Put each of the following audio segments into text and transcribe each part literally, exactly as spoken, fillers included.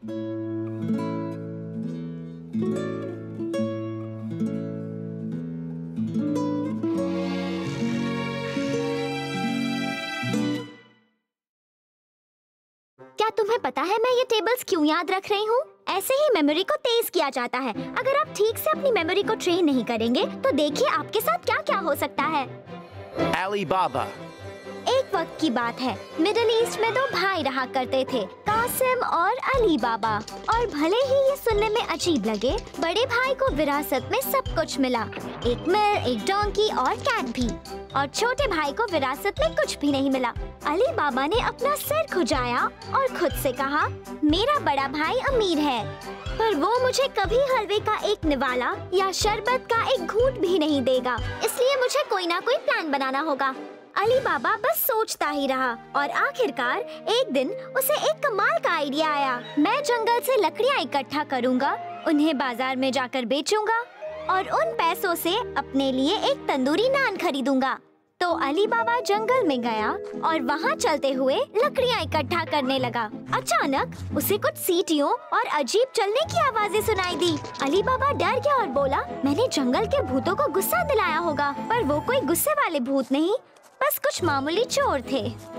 क्या तुम्हें पता है मैं ये टेबल्स क्यों याद रख रही हूँ? ऐसे ही मेमोरी को तेज किया जाता है। अगर आप ठीक से अपनी मेमोरी को ट्रेन नहीं करेंगे तो देखिए आपके साथ क्या क्या हो सकता है। अलीबाबा। एक वक्त की बात है, मिडिल ईस्ट में दो भाई रहा करते थे, कासिम और अली बाबा। और भले ही ये सुनने में अजीब लगे, बड़े भाई को विरासत में सब कुछ मिला, एक मिल, एक डोंकी और कैट भी। और छोटे भाई को विरासत में कुछ भी नहीं मिला। अली बाबा ने अपना सिर खुजाया और खुद से कहा, मेरा बड़ा भाई अमीर है, पर वो मुझे कभी हलवे का एक निवाला या शरबत का एक घूंट भी नहीं देगा, इसलिए मुझे कोई ना कोई प्लान बनाना होगा। अली बाबा बस सोचता ही रहा और आखिरकार एक दिन उसे एक कमाल का आइडिया आया। मैं जंगल से लकड़ियाँ इकट्ठा करूँगा, उन्हें बाजार में जाकर बेचूंगा और उन पैसों से अपने लिए एक तंदूरी नान खरीदूंगा। तो अली बाबा जंगल में गया और वहाँ चलते हुए लकड़ियाँ इकट्ठा करने लगा। अचानक उसे कुछ सीटियों और अजीब चलने की आवाजें सुनाई दी। अली बाबा डर गया और बोला, मैंने जंगल के भूतों को गुस्सा दिलाया होगा। पर वो कोई गुस्से वाले भूत नहीं, बस कुछ मामूली चोर थे।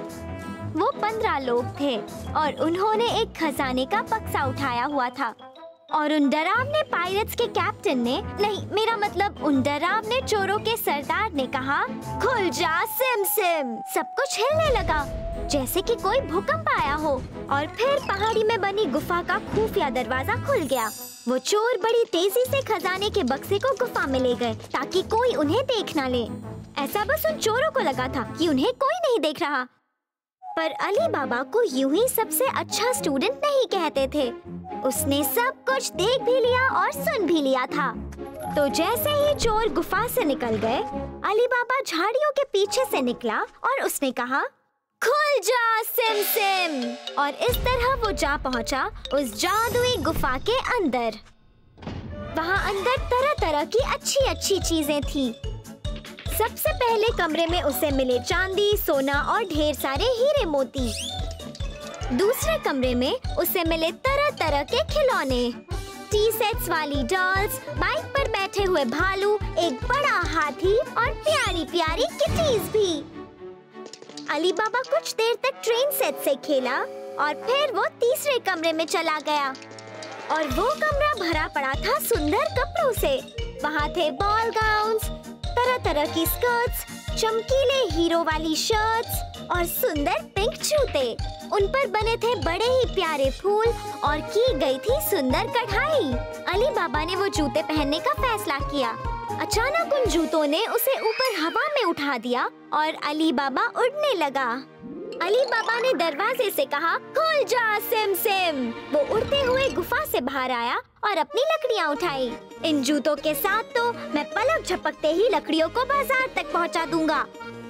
वो पंद्रह लोग थे और उन्होंने एक खजाने का बक्सा उठाया हुआ था। और उन डरावने पायरेट्स के कैप्टन ने, नहीं मेरा मतलब उन डरावने चोरों के सरदार ने कहा, खुल जा सिम सिम। सब कुछ हिलने लगा जैसे कि कोई भूकंप आया हो और फिर पहाड़ी में बनी गुफा का खुफिया दरवाजा खुल गया। वो चोर बड़ी तेजी से खजाने के बक्से को गुफा में ले गए ताकि कोई उन्हें देख न ले। ऐसा बस उन चोरों को लगा था कि उन्हें कोई नहीं देख रहा। पर अली बाबा को यूं ही सबसे अच्छा स्टूडेंट नहीं कहते थे। उसने सब कुछ देख भी लिया और सुन भी लिया था। तो जैसे ही चोर गुफा से निकल गए, अली बाबा झाड़ियों के पीछे से निकला और उसने कहा, खुल जा सिम सिम। और इस तरह वो जा पहुंचा उस जादुई गुफा के अंदर। वहाँ अंदर तरह तरह की अच्छी अच्छी चीजें थी। सबसे पहले कमरे में उसे मिले चांदी, सोना और ढेर सारे हीरे मोती। दूसरे कमरे में उसे मिले तरह तरह के खिलौने, टी सेट्स वाली डॉल्स, बाइक पर बैठे हुए भालू, एक बड़ा हाथी और प्यारी प्यारी किटीज भी। अली बाबा कुछ देर तक ट्रेन सेट से खेला और फिर वो तीसरे कमरे में चला गया और वो कमरा भरा पड़ा था सुंदर कपड़ों से। वहाँ थे बॉल गाउन्स, तरह तरह की स्कर्ट्स, चमकीले हीरो वाली शर्ट्स और सुंदर पिंक जूते। उन पर बने थे बड़े ही प्यारे फूल और की गई थी सुंदर कढ़ाई। अली बाबा ने वो जूते पहनने का फैसला किया। अचानक उन जूतों ने उसे ऊपर हवा में उठा दिया और अली बाबा उड़ने लगा। अली बाबा ने दरवाजे से कहा, खुल जा सिम सिम। वो उड़ते हुए गुफा से बाहर आया और अपनी लकड़ियाँ उठाई। इन जूतों के साथ तो मैं पलक झपकते ही लकड़ियों को बाजार तक पहुँचा दूंगा।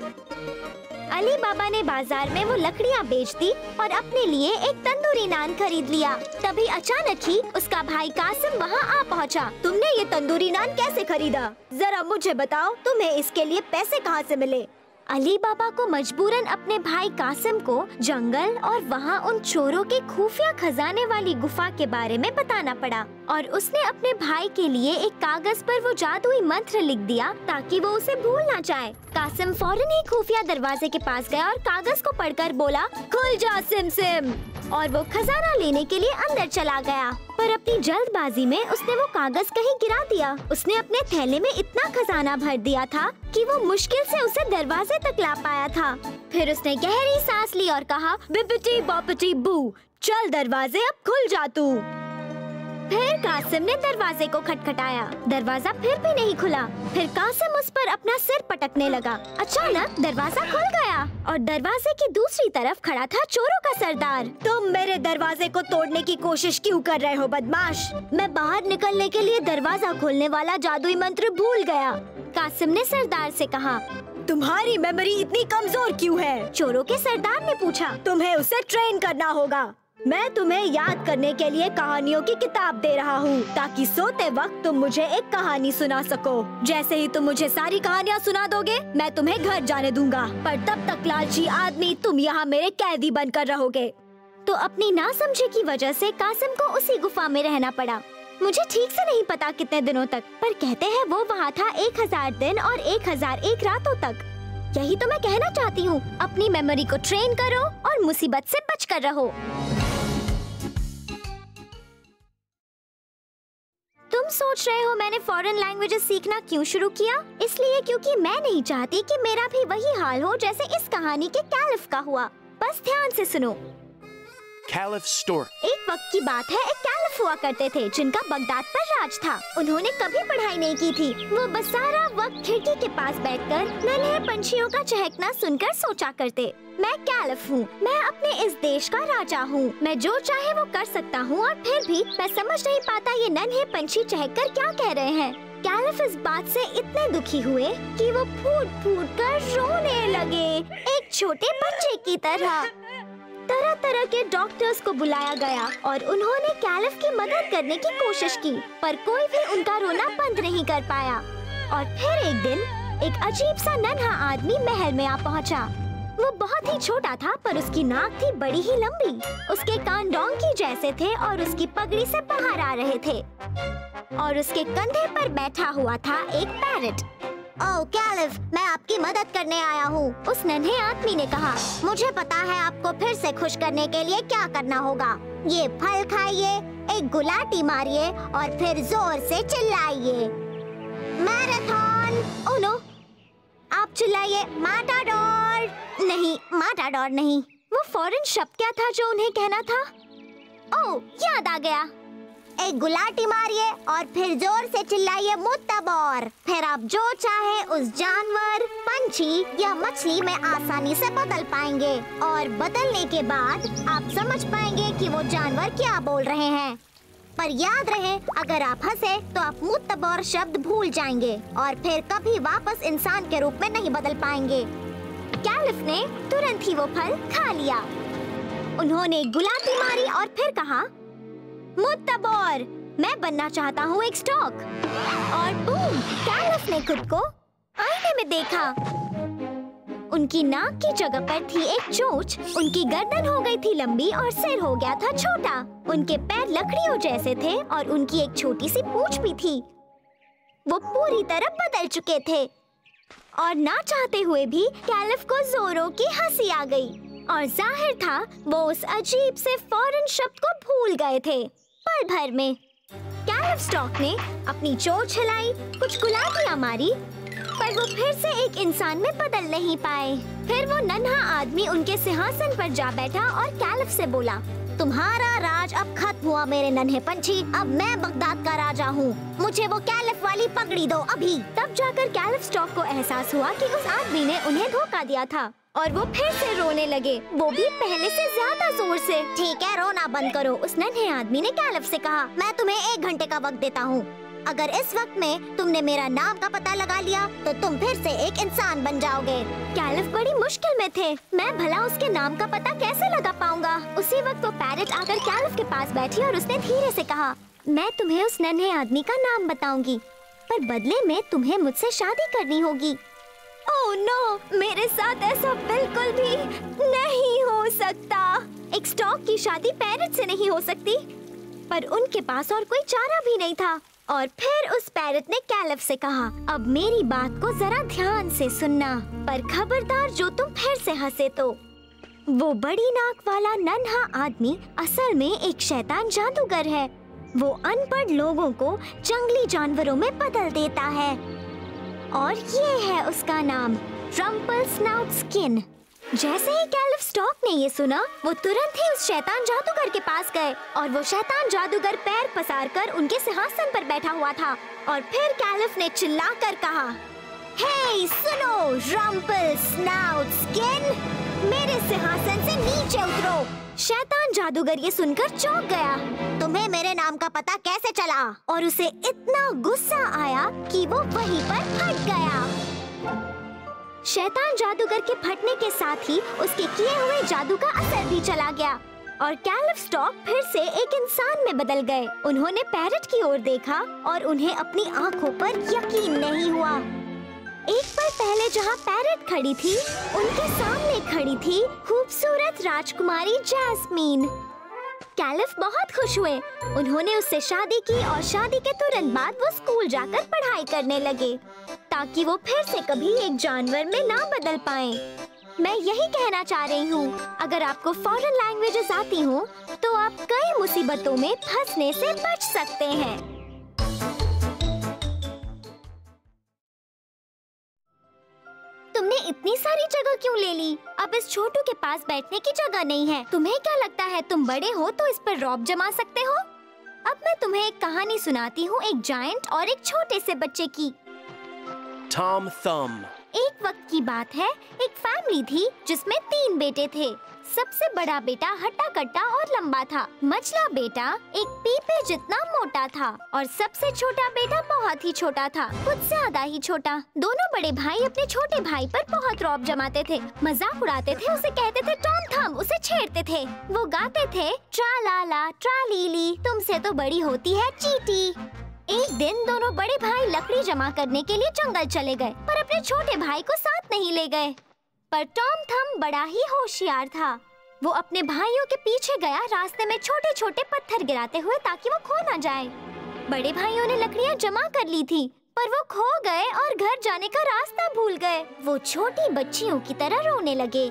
अली बाबा ने बाजार में वो लकड़ियाँ बेच दी और अपने लिए एक तंदूरी नान खरीद लिया। तभी अचानक ही उसका भाई कासिम वहाँ आ पहुँचा। तुमने ये तंदूरी नान कैसे खरीदा? जरा मुझे बताओ, तुम्हें इसके लिए पैसे कहाँ से मिले? अली बाबा को मजबूरन अपने भाई कासिम को जंगल और वहाँ उन चोरों के खुफिया खजाने वाली गुफा के बारे में बताना पड़ा और उसने अपने भाई के लिए एक कागज पर वो जादुई मंत्र लिख दिया ताकि वो उसे भूल ना जाए। कासिम फौरन ही खुफिया दरवाजे के पास गया और कागज को पढ़कर बोला, खुल जा सिम सिम। और वो खजाना लेने के लिए अंदर चला गया, पर अपनी जल्दबाजी में उसने वो कागज कहीं गिरा दिया। उसने अपने थैले में इतना खजाना भर दिया था कि वो मुश्किल से उसे दरवाजे तक ला पाया था। फिर उसने गहरी सांस ली और कहा, बिपिटी बॉपिटी बू, चल दरवाजे अब खुल जा तू। फिर कासिम ने दरवाजे को खटखटाया। दरवाजा फिर भी नहीं खुला। फिर कासिम उस पर अपना सिर पटकने लगा। अचानक दरवाजा खुल गया और दरवाजे की दूसरी तरफ खड़ा था चोरों का सरदार। तुम मेरे दरवाजे को तोड़ने की कोशिश क्यों कर रहे हो बदमाश? मैं बाहर निकलने के लिए दरवाजा खोलने वाला जादुई मंत्र भूल गया। कासिम ने सरदार से कहा, तुम्हारी मेमोरी इतनी कमजोर क्यों है? चोरों के सरदार ने पूछा। तुम्हें उसे ट्रेन करना होगा। मैं तुम्हें याद करने के लिए कहानियों की किताब दे रहा हूँ ताकि सोते वक्त तुम मुझे एक कहानी सुना सको। जैसे ही तुम मुझे सारी कहानियाँ सुना दोगे, मैं तुम्हें घर जाने दूंगा, पर तब तक लालची आदमी तुम यहाँ मेरे कैदी बनकर रहोगे। तो अपनी नासमझी की वजह से कासिम को उसी गुफा में रहना पड़ा। मुझे ठीक से नहीं पता कितने दिनों तक, पर कहते हैं वो वहाँ था एक हजार दिन और एक हजार एक रातों तक। यही तो मैं कहना चाहती हूँ, अपनी मेमोरी को ट्रेन करो और मुसीबत से बचकर रहो। तुम सोच रहे हो मैंने फॉरेन लैंग्वेजेस सीखना क्यों शुरू किया? इसलिए क्योंकि मैं नहीं चाहती कि मेरा भी वही हाल हो जैसे इस कहानी के कैलिफ का हुआ। बस ध्यान से सुनो। Caliph Stork. एक वक्त की बात है, एक कैलिफ हुआ करते थे जिनका बगदाद पर राज था। उन्होंने कभी पढ़ाई नहीं की थी। वो बस सारा वक्त खिड़की के पास बैठकर नन्हे पंछियों का चहकना सुनकर सोचा करते, मैं कैलिफ हूँ, मैं अपने इस देश का राजा हूँ, मैं जो चाहे वो कर सकता हूँ और फिर भी मैं समझ नहीं पाता ये नन्हे पंछी चहककर क्या कह रहे हैं। कैलिफ इस बात से इतने दुखी हुए कि वो फूट फूट कर रोने लगे, एक छोटे बच्चे की तरह। तरह तरह के डॉक्टर्स को बुलाया गया और उन्होंने कैलिफ की मदद करने की कोशिश की, पर कोई भी उनका रोना बंद नहीं कर पाया। और फिर एक दिन एक अजीब सा नन्हा आदमी महल में आ पहुंचा। वो बहुत ही छोटा था, पर उसकी नाक थी बड़ी ही लंबी, उसके कान डोंकी जैसे थे और उसकी पगड़ी से बाहर आ रहे थे, और उसके कंधे पर बैठा हुआ था एक पैरट। ओह कैलिफ, मैं आपकी मदद करने आया हूँ, उस नन्हे आदमी ने कहा। मुझे पता है आपको फिर से खुश करने के लिए क्या करना होगा। ये फल खाइए, एक गुलाटी मारिए और फिर जोर से चिल्लाइए, मैराथन। ओह नो, आप चिल्लाइए माटाडोर। नहीं, माटाडोर नहीं। वो फौरन शब्द क्या था जो उन्हें कहना था? ओह, याद आ गया। एक गुलाटी मारिए और फिर जोर से चिल्लाइए मुत्तबोर। फिर आप जो चाहे उस जानवर, पंछी या मछली में आसानी से बदल पाएंगे, और बदलने के बाद आप समझ पाएंगे कि वो जानवर क्या बोल रहे हैं। पर याद रहे, अगर आप हंसे तो आप मुत्तबोर शब्द भूल जाएंगे और फिर कभी वापस इंसान के रूप में नहीं बदल पाएंगे। कैलिफ ने तुरंत ही वो फल खा लिया। उन्होंने गुलाटी मारी और फिर कहा, मुत्तबोर, मैं बनना चाहता हूँ एक स्टॉक। और बूम, कैलिफ ने खुद को आईने में देखा। उनकी नाक की जगह पर थी एक चोंच, उनकी गर्दन हो गई थी लंबी और सिर हो गया था छोटा। उनके पैर लकड़ियों जैसे थे और उनकी एक छोटी सी पूंछ भी थी। वो पूरी तरह बदल चुके थे और ना चाहते हुए भी कैलिफ को जोरों की हंसी आ गई, और जाहिर था वो उस अजीब से फॉरेन शब्द को भूल गए थे पल भर में। कैलिफ स्टॉक ने अपनी चोंच हिलाई, कुछ गुलाटियां मारी, पर वो फिर से एक इंसान में बदल नहीं पाए। फिर वो नन्हा आदमी उनके सिंहासन पर जा बैठा और कैलिफ से बोला, तुम्हारा राज अब खत्म हुआ मेरे नन्हे पंछी, अब मैं बगदाद का राजा हूँ, मुझे वो कैलिफ वाली पगड़ी दो अभी। तब जाकर कैलिफ स्टॉक को एहसास हुआ कि उस आदमी ने उन्हें धोखा दिया था, और वो फिर से रोने लगे, वो भी पहले से ज्यादा जोर से। ठीक है, रोना बंद करो, उस नन्हे आदमी ने कैलिफ से कहा। मैं तुम्हें एक घंटे का वक्त देता हूँ। अगर इस वक्त में तुमने मेरा नाम का पता लगा लिया तो तुम फिर से एक इंसान बन जाओगे। कैलिफ बड़ी मुश्किल में थे, मैं भला उसके नाम का पता कैसे लगा पाऊंगा। उसी वक्त वो पैरट आकर कैलिफ के पास बैठी और उसने धीरे से कहा, मैं तुम्हें उस नन्हे आदमी का नाम बताऊंगी, पर बदले में तुम्हें मुझसे शादी करनी होगी। ओह नो, मेरे साथ ऐसा बिल्कुल भी नहीं हो सकता। एक स्टॉक की शादी पैरट से नहीं हो सकती, पर उनके पास और कोई चारा भी नहीं था। और फिर उस पैरट ने कैलिफ से कहा, अब मेरी बात को जरा ध्यान से सुनना, पर खबरदार जो तुम फिर से हंसे तो। वो बड़ी नाक वाला नन्हा आदमी असल में एक शैतान जादूगर है। वो अनपढ़ लोगों को जंगली जानवरों में बदल देता है, और ये है उसका नाम, रम्पलस्नाउटस्किन। जैसे ही कैलिफ स्टॉक ने ये सुना, वो तुरंत ही उस शैतान जादूगर के पास गए, और वो शैतान जादूगर पैर पसार कर उनके सिंहासन पर बैठा हुआ था। और फिर कैलिफ ने चिल्लाकर कहा, हे सुनो रम्पलस्नाउटस्किन, मेरे सिंहासन से नीचे उतरो। शैतान जादूगर ये सुनकर चौंक गया। तुम्हें मेरे नाम का पता कैसे चला? और उसे इतना गुस्सा आया कि वो वहीं पर फट गया। शैतान जादूगर के फटने के साथ ही उसके किए हुए जादू का असर भी चला गया, और कैलिफ स्टॉक फिर से एक इंसान में बदल गए। उन्होंने पैरट की ओर देखा और उन्हें अपनी आंखों पर यकीन नहीं हुआ। एक पल पहले जहाँ पैरेट खड़ी थी, उनके सामने खड़ी थी खूबसूरत राजकुमारी जैस्मीन। कैलिफ बहुत खुश हुए। उन्होंने उससे शादी की और शादी के तुरंत बाद वो स्कूल जाकर पढ़ाई करने लगे ताकि वो फिर से कभी एक जानवर में ना बदल पाएं। मैं यही कहना चाह रही हूँ, अगर आपको फॉरेन लैंग्वेजेस आती हो तो आप कई मुसीबतों में फंसने से बच सकते हैं। तुमने इतनी सारी जगह क्यों ले ली? अब इस छोटू के पास बैठने की जगह नहीं है। तुम्हें क्या लगता है तुम बड़े हो तो इस पर रौब जमा सकते हो? अब मैं तुम्हें एक कहानी सुनाती हूँ, एक जायंट और एक छोटे से बच्चे की। Tom Thumb. एक वक्त की बात है, एक फैमिली थी जिसमें तीन बेटे थे। सबसे बड़ा बेटा हट्टा कट्टा और लंबा था। मझला बेटा एक पीपे जितना मोटा था और सबसे छोटा बेटा बहुत ही छोटा था, कुछ ज्यादा ही छोटा। दोनों बड़े भाई अपने छोटे भाई पर बहुत रौब जमाते थे, मजाक उड़ाते थे, उसे कहते थे टॉम थम, उसे छेड़ते थे। वो गाते थे ट्रा ला ला ट्रा ली ली, तुमसे तो बड़ी होती है चींटी। एक दिन दोनों बड़े भाई लकड़ी जमा करने के लिए जंगल चले गए, पर अपने छोटे भाई को साथ नहीं ले गए। पर टॉम थम बड़ा ही होशियार था। वो अपने भाइयों के पीछे गया, रास्ते में छोटे छोटे पत्थर गिराते हुए ताकि वो खो न जाए। बड़े भाइयों ने लकड़ियाँ जमा कर ली थी, पर वो खो गए और घर जाने का रास्ता भूल गए। वो छोटी बच्चियों की तरह रोने लगे।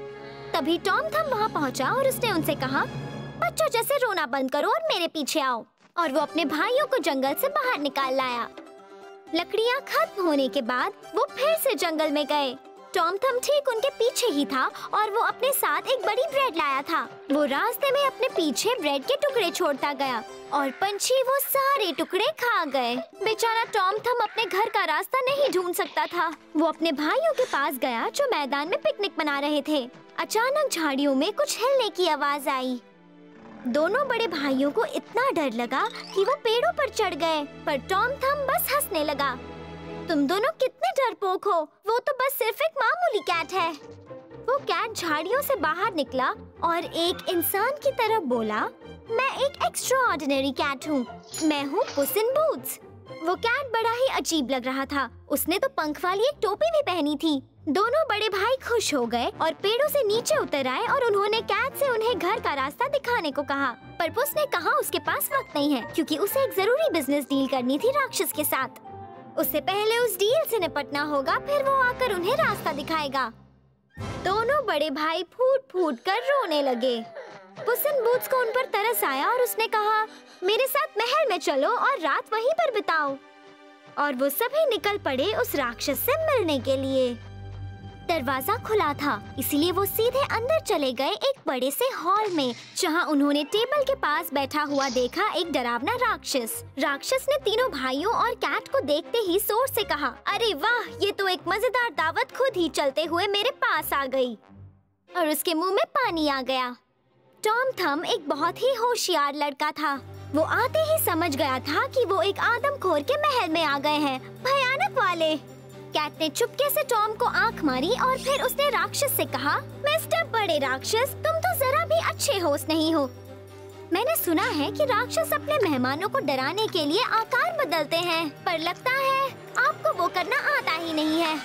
तभी टॉम थम वहाँ पहुँचा और उसने उनसे कहा, बच्चों जैसे रोना बंद करो और मेरे पीछे आओ। और वो अपने भाइयों को जंगल से बाहर निकाल लाया। लकड़ियाँ खत्म होने के बाद वो फिर से जंगल में गए। टॉम थम ठीक उनके पीछे ही था और वो अपने साथ एक बड़ी ब्रेड लाया था। वो रास्ते में अपने पीछे ब्रेड के टुकड़े छोड़ता गया और पंछी वो सारे टुकड़े खा गए। बेचारा टॉम थम अपने घर का रास्ता नहीं ढूंढ सकता था। वो अपने भाइयों के पास गया जो मैदान में पिकनिक मना रहे थे। अचानक झाड़ियों में कुछ हिलने की आवाज आई। दोनों बड़े भाइयों को इतना डर लगा कि वो पेड़ों पर चढ़ गए, पर टॉम थम बस हंसने लगा। तुम दोनों कितने डरपोक हो, वो तो बस सिर्फ एक मामूली कैट है। वो कैट झाड़ियों से बाहर निकला और एक इंसान की तरह बोला, मैं एक एक्स्ट्राऑर्डिनरी कैट हूँ, मैं हूँ पुस इन बूट्स। वो कैट बड़ा ही अजीब लग रहा था। उसने तो पंख वाली एक टोपी भी पहनी थी। दोनों बड़े भाई खुश हो गए और पेड़ों से नीचे उतर आए और उन्होंने कैट से उन्हें घर का रास्ता दिखाने को कहा। पर पुस ने कहा उसके पास वक्त नहीं है क्योंकि उसे एक जरूरी बिजनेस डील करनी थी राक्षस के साथ। उससे पहले उस डील से निपटना होगा, फिर वो आकर उन्हें रास्ता दिखाएगा। दोनों बड़े भाई फूट फूट कर रोने लगे। पुस इन बूट्स को उन पर तरस आया और उसने कहा, मेरे साथ महल में चलो और रात वहीं पर बिताओ। और वो सभी निकल पड़े उस राक्षस से मिलने के लिए। दरवाजा खुला था, इसलिए वो सीधे अंदर चले गए एक बड़े से हॉल में, जहां उन्होंने टेबल के पास बैठा हुआ देखा एक डरावना राक्षस। राक्षस ने तीनों भाइयों और कैट को देखते ही जोर से कहा, अरे वाह, ये तो एक मजेदार दावत खुद ही चलते हुए मेरे पास आ गई। और उसके मुंह में पानी आ गया। टॉम थम एक बहुत ही होशियार लड़का था। वो आते ही समझ गया था कि वो एक आदमखोर के महल में आ गए हैं, भयानक वाले। कैट ने चुपके से टॉम को आंख मारी और फिर उसने राक्षस से कहा, मिस्टर बड़े राक्षस, तुम तो जरा भी अच्छे होस्ट नहीं हो। मैंने सुना है कि राक्षस अपने मेहमानों को डराने के लिए आकार बदलते हैं, पर लगता है आपको वो करना आता ही नहीं है।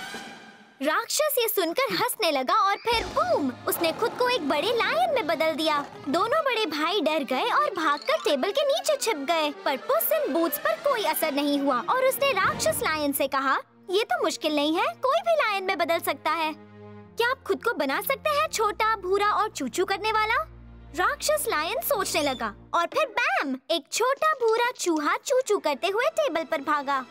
राक्षस ये सुनकर हंसने लगा और फिर बूम, उसने खुद को एक बड़े लायन में बदल दिया। दोनों बड़े भाई डर गए और भागकर टेबल के नीचे छिप गए, पर पुस इन बूट्स पर कोई असर नहीं हुआ और उसने राक्षस लायन से कहा, ये तो मुश्किल नहीं है, कोई भी लायन में बदल सकता है। क्या आप खुद को बना सकते हैं छोटा, भूरा और चूचू करने वाला? राक्षस लायन सोचने लगा और फिर बैम, एक छोटा भूरा चूहा चूचू करते हुए टेबल पर भागा।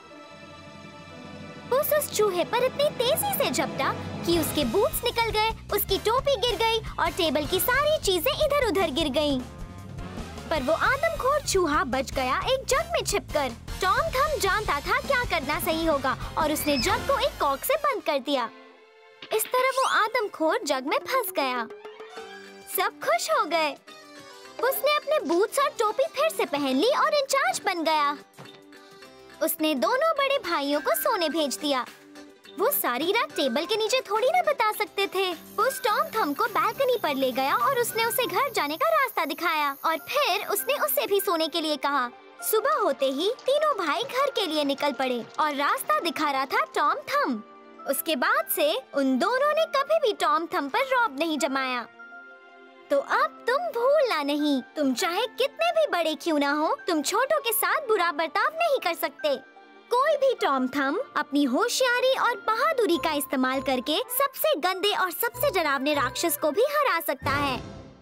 पुस उस चूहे पर इतनी तेजी से झपटा कि उसके बूट्स निकल गए, उसकी टोपी गिर गई और टेबल की सारी चीजें इधर उधर गिर गईं। पर वो आदमखोर चूहा बच गया एक जग में छिपकर। टॉम थम जानता था क्या करना सही होगा और उसने जग को एक कॉर्क से बंद कर दिया। इस तरह वो आदमखोर जग में फंस गया। सब खुश हो गए। उसने अपने बूट्स और टोपी फिर से पहन ली और इंचार्ज बन गया। उसने दोनों बड़े भाइयों को सोने भेज दिया। वो सारी रात टेबल के नीचे थोड़ी ना बिता सकते थे। उस टॉम थम को बालकनी पर ले गया और उसने उसे घर जाने का रास्ता दिखाया और फिर उसने उसे भी सोने के लिए कहा। सुबह होते ही तीनों भाई घर के लिए निकल पड़े और रास्ता दिखा रहा था टॉम थम। उसके बाद से उन दोनों ने कभी भी टॉम थम पर रौब नहीं जमाया। तो अब तुम भूलना नहीं, तुम चाहे कितने भी बड़े क्यों ना हो, तुम छोटों के साथ बुरा बर्ताव नहीं कर सकते। कोई भी टॉम थम अपनी होशियारी और बहादुरी का इस्तेमाल करके सबसे गंदे और सबसे डरावने राक्षस को भी हरा सकता है।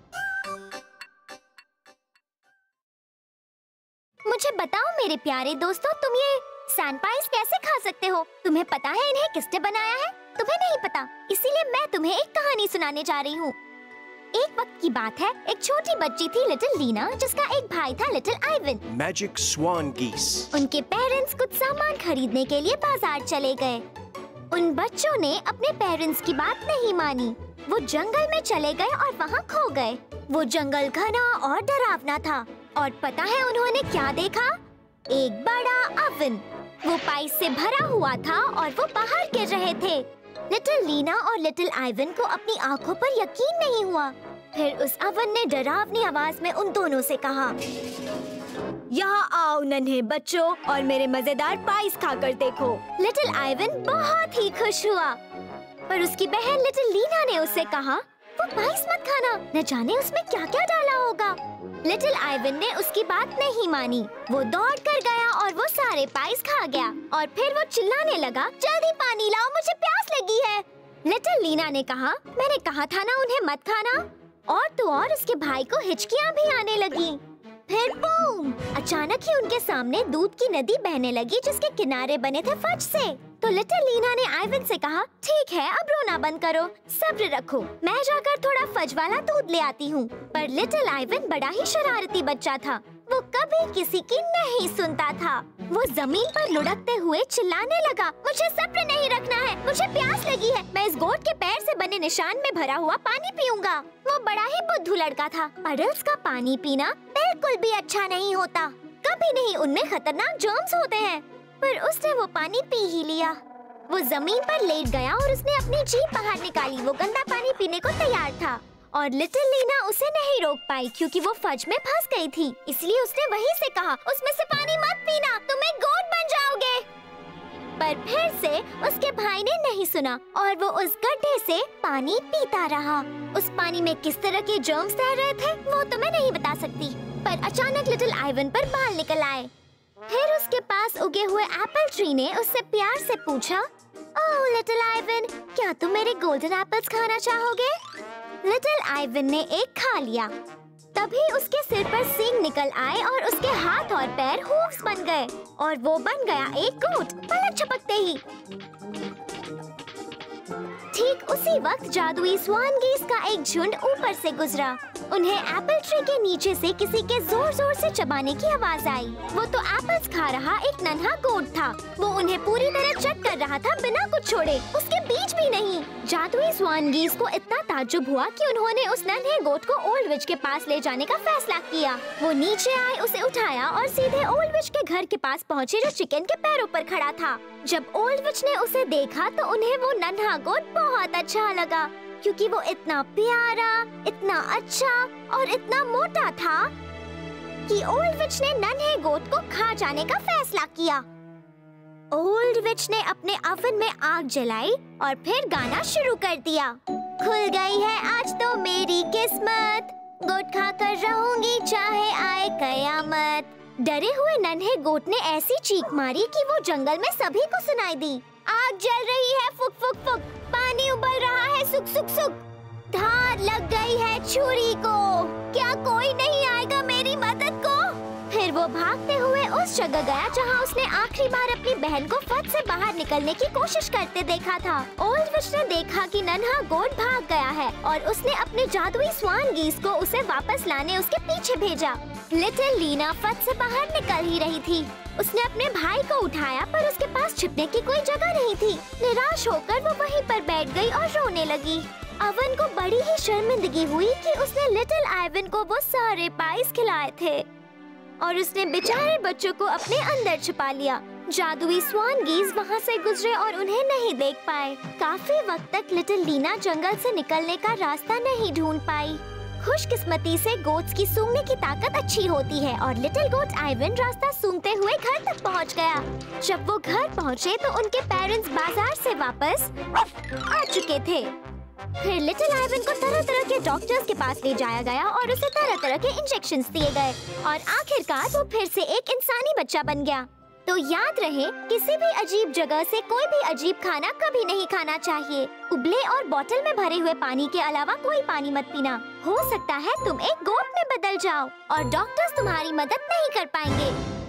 मुझे बताओ मेरे प्यारे दोस्तों, तुम ये सैंडपाइस कैसे खा सकते हो? तुम्हें पता है इन्हें किसने बनाया है? तुम्हें नहीं पता, इसीलिए मैं तुम्हें एक कहानी सुनाने जा रही हूँ। एक वक्त की बात है, एक छोटी बच्ची थी लिटिल लीना, जिसका एक भाई था little Ivan. Magic swan geese. उनके पेरेंट्स कुछ सामान खरीदने के लिए बाजार चले गए। उन बच्चों ने अपने पेरेंट्स की बात नहीं मानी। वो जंगल में चले गए और वहाँ खो गए। वो जंगल घना और डरावना था और पता है उन्होंने क्या देखा? एक बड़ा अवन। वो पाइस से भरा हुआ था और वो बाहर गिर रहे थे। लिटिल लीना और लिटिल आइवन को अपनी आंखों पर यकीन नहीं हुआ। फिर उस अवन ने डरावनी आवाज में उन दोनों से कहा, यहाँ आओ नन्हे बच्चों और मेरे मजेदार पाइस खाकर देखो। लिटिल आइवन बहुत ही खुश हुआ, पर उसकी बहन लिटिल लीना ने उससे कहा, वो पाइस मत खाना, न जाने उसमें क्या क्या डाला होगा। लिटिल आइवन ने उसकी बात नहीं मानी। वो दौड़ कर गया और वो सारे पाइस खा गया और फिर वो चिल्लाने लगा, जल्दी पानी लाओ, मुझे प्यास लगी है। लिटिल लीना ने कहा, मैंने कहा था ना उन्हें मत खाना। और तो और उसके भाई को हिचकियाँ भी आने लगी। फिर बूम! अचानक ही उनके सामने दूध की नदी बहने लगी जिसके किनारे बने थे फज से। तो लिटिल लीना ने आइवन से कहा, ठीक है अब रोना बंद करो, सब्र रखो, मैं जाकर थोड़ा फज वाला दूध ले आती हूँ। पर लिटिल आइवन बड़ा ही शरारती बच्चा था। वो कभी किसी की नहीं सुनता था। वो जमीन पर लुढ़कते हुए चिल्लाने लगा, मुझे सब्र नहीं रखना है, मुझे प्यास लगी है, मैं इस गोट के पैर से बने निशान में भरा हुआ पानी पीऊंगा। वो बड़ा ही बुद्धू लड़का था। पडल्स का पानी पीना बिल्कुल भी अच्छा नहीं होता, कभी नहीं, उनमें खतरनाक जर्म्स होते हैं। पर उसने वो पानी पी ही लिया। वो जमीन पर लेट गया और उसने अपनी जीभ बाहर निकाली। वो गंदा पानी पीने को तैयार था और लिटिल लीना उसे नहीं रोक पाई क्योंकि वो फज में फंस गई थी। इसलिए उसने वहीं से कहा, उसमें से पानी मत पीना, तुम एक गोट बन जाओगे। पर फिर से उसके भाई ने नहीं सुना और वो उस गड्ढे से पानी पीता रहा। उस पानी में किस तरह के जर्म्स तैर रहे थे वो तो मैं नहीं बता सकती, पर अचानक लिटिल आइवन पर बाल निकल आए। फिर उसके पास उगे हुए एप्पल ट्री ने उससे प्यार से पूछा, ओह लिटिल आइवन, क्या तुम मेरे गोल्डन एप्पल्स खाना चाहोगे? लिटिल आइवन ने एक खा लिया। तभी उसके सिर पर सींग निकल आए और उसके हाथ और पैर हूफ्स बन गए और वो बन गया एक गोट पलक झपकते ही। ठीक उसी वक्त जादुई स्वान गीस का एक झुंड ऊपर से गुजरा। उन्हें एप्पल ट्री के नीचे से किसी के जोर जोर से चबाने की आवाज आई। वो तो एप्पल्स खा रहा एक नन्हा गोट था। वो उन्हें पूरी तरह चट कर रहा था बिना कुछ छोड़े, उसके बीच भी नहीं। जादुई स्वान गीस को इतना ताज्जुब हुआ कि उन्होंने उस नन्हे गोट को ओल्ड विच के पास ले जाने का फैसला किया। वो नीचे आए, उसे उठाया और सीधे ओल्ड विच के घर के पास पहुँचे जो चिकन के पैरों पर खड़ा था। जब ओल्ड विच ने उसे देखा तो उन्हें वो नन्हा गोट बहुत अच्छा लगा क्योंकि वो इतना प्यारा, इतना अच्छा और इतना मोटा था कि ओल्ड विच ने नन्हे गोट को खा जाने का फैसला किया। ओल्ड विच ने अपने ओवन में आग जलाई और फिर गाना शुरू कर दिया, खुल गई है आज तो मेरी किस्मत, गोट खाकर रहूंगी चाहे आए कयामत। डरे हुए नन्हे गोट ने ऐसी चीख मारी कि वो जंगल में सभी को सुनाई दी। आग जल रही है, फुक फुक फुक, पानी उबल रहा है, सुक सुक सुक, धार लग गई है छुरी को, क्या कोई नहीं आएगा मेरी मदद को? फिर वो भागते हुए उस जगह गया जहाँ उसने आखिरी बार अपनी बहन को फट से बाहर निकलने की कोशिश करते देखा था। ओल्ड विच ने देखा कि नन्हा गोट भाग गया है और उसने अपने जादुई स्वान गीस को उसे वापस लाने उसके पीछे भेजा। लिटिल लीना फट से बाहर निकल ही रही थी। उसने अपने भाई को उठाया पर उसके पास छिपने की कोई जगह नहीं थी। निराश होकर वो वहीं पर बैठ गई और रोने लगी। अवन को बड़ी ही शर्मिंदगी हुई कि उसने लिटिल आइवन को वो सारे पाइस खिलाए थे और उसने बेचारे बच्चों को अपने अंदर छिपा लिया। जादुई स्वान गीज वहाँ से गुजरे और उन्हें नहीं देख पाए। काफी वक्त तक लिटिल लीना जंगल से निकलने का रास्ता नहीं ढूंढ पाई। खुशकिस्मती से गोट्स की सूंघने की ताकत अच्छी होती है और लिटिल गोट आइवन रास्ता सूंघते हुए घर तक पहुंच गया। जब वो घर पहुंचे तो उनके पेरेंट्स बाजार से वापस आ चुके थे। फिर लिटिल आइवन को तरह तरह के डॉक्टर्स के पास ले जाया गया और उसे तरह तरह के इंजेक्शंस दिए गए और आखिरकार वो फिर से एक इंसानी बच्चा बन गया। तो याद रहे, किसी भी अजीब जगह से कोई भी अजीब खाना कभी नहीं खाना चाहिए। उबले और बोतल में भरे हुए पानी के अलावा कोई पानी मत पीना। हो सकता है तुम एक गोट में बदल जाओ और डॉक्टर्स तुम्हारी मदद नहीं कर पाएंगे।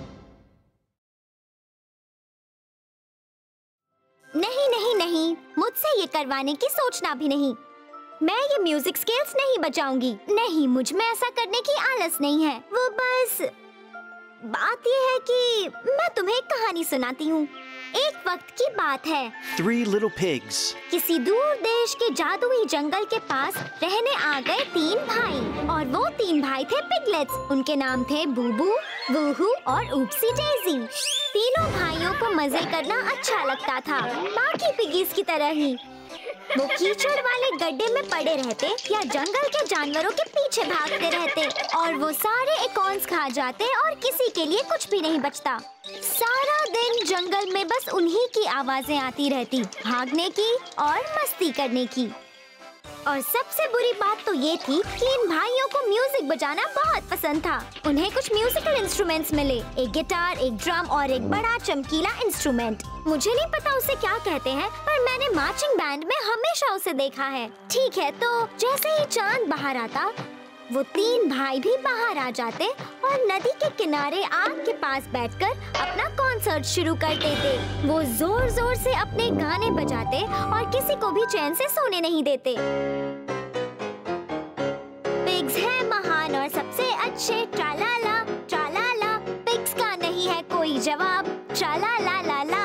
नहीं नहीं नहीं, मुझसे ये करवाने की सोचना भी नहीं। मैं ये म्यूजिक स्केल्स नहीं बजाऊंगी। नहीं, मुझ में ऐसा करने की आलस नहीं है। वो बस बात ये है कि मैं तुम्हें एक कहानी सुनाती हूँ। एक वक्त की बात है। Three little pigs. किसी दूर देश के जादुई जंगल के पास रहने आ गए तीन भाई और वो तीन भाई थे पिगलेट्स। उनके नाम थे बूबू, वूहू और ऊप्सी डेज़ी। तीनों भाइयों को मजे करना अच्छा लगता था, बाकी पिगीज की तरह ही। वो कीचड़ वाले गड्ढे में पड़े रहते या जंगल के जानवरों के पीछे भागते रहते और वो सारे एकॉर्न्स खा जाते और किसी के लिए कुछ भी नहीं बचता। सारा दिन जंगल में बस उन्हीं की आवाजें आती रहती, भागने की और मस्ती करने की। और सबसे बुरी बात तो ये थी कि इन भाइयों को म्यूजिक बजाना बहुत पसंद था। उन्हें कुछ म्यूजिकल इंस्ट्रूमेंट्स मिले, एक गिटार, एक ड्रम और एक बड़ा चमकीला इंस्ट्रूमेंट। मुझे नहीं पता उसे क्या कहते हैं, पर मैंने मार्चिंग बैंड में हमेशा उसे देखा है। ठीक है, तो जैसे ही चांद बाहर आता, वो तीन भाई भी बाहर आ जाते और नदी के किनारे आग के पास बैठकर अपना कॉन्सर्ट शुरू कर देते। वो जोर जोर से अपने गाने बजाते और किसी को भी चैन से सोने नहीं देते। पिग्स हैं महान और सबसे अच्छे, ट्रालाला ट्रालाला। पिग्स का नहीं है कोई जवाब, ट्रालाला ला ला।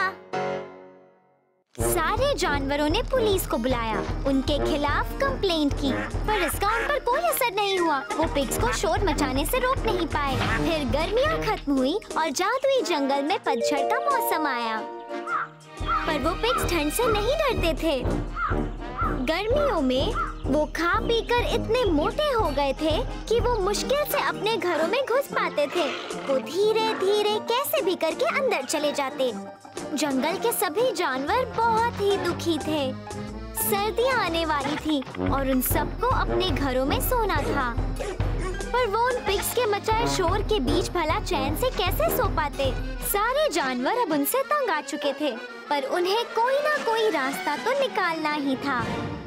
सारे जानवरों ने पुलिस को बुलाया, उनके खिलाफ कंप्लेंट की, पर इसका उन पर कोई असर नहीं हुआ। वो पिग्स को शोर मचाने से रोक नहीं पाए। फिर गर्मियाँ खत्म हुई और जादुई जंगल में पतझड़ का मौसम आया, पर वो पिग्स ठंड से नहीं डरते थे। गर्मियों में वो खा पीकर इतने मोटे हो गए थे कि वो मुश्किल से अपने घरों में घुस पाते थे। वो धीरे धीरे कैसे भी करके अंदर चले जाते। जंगल के सभी जानवर बहुत ही दुखी थे। सर्दियाँ आने वाली थी और उन सबको अपने घरों में सोना था, पर वो उन पिग्स के मचाए शोर के बीच भला चैन से कैसे सो पाते। सारे जानवर अब उनसे तंग आ चुके थे, पर उन्हें कोई ना कोई रास्ता तो निकालना ही था।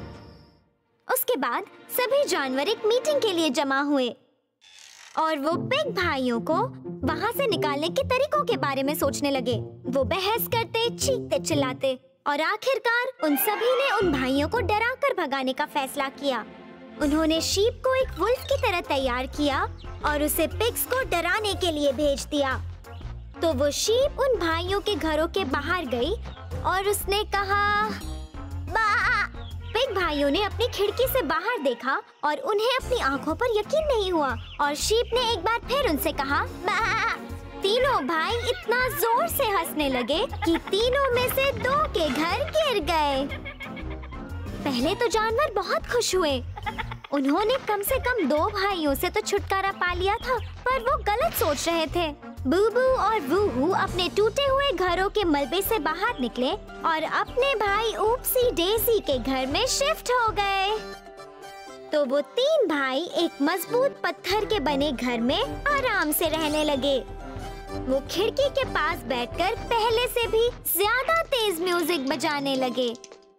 उसके बाद सभी जानवर एक मीटिंग के लिए जमा हुए और वो पिग भाइयों को वहाँ से निकालने के तरीकों के बारे में सोचने लगे। वो बहस करते, चीखते चिल्लाते और आखिरकार उन सभी ने उन भाइयों को डरा कर भगाने का फैसला किया। उन्होंने शीप को एक वुल्फ की तरह तैयार किया और उसे पिग्स को डराने के लिए भेज दिया। तो वो शीप उन भाइयों के घरों के बाहर गई और उसने कहा, बा। पिग भाइयों ने अपनी खिड़की से बाहर देखा और उन्हें अपनी आंखों पर यकीन नहीं हुआ और शीप ने एक बार फिर उनसे कहा, बा। तीनों भाई इतना जोर से हंसने लगे कि तीनों में से दो के घर गिर गए। पहले तो जानवर बहुत खुश हुए। उन्होंने कम से कम दो भाइयों से तो छुटकारा पा लिया था, पर वो गलत सोच रहे थे। बूबू और वूहू अपने टूटे हुए घरों के मलबे से बाहर निकले और अपने भाई ऊप्सी डेज़ी के घर में शिफ्ट हो गए। तो वो तीन भाई एक मजबूत पत्थर के बने घर में आराम से रहने लगे। वो खिड़की के पास बैठकर पहले से भी ज्यादा तेज म्यूजिक बजाने लगे।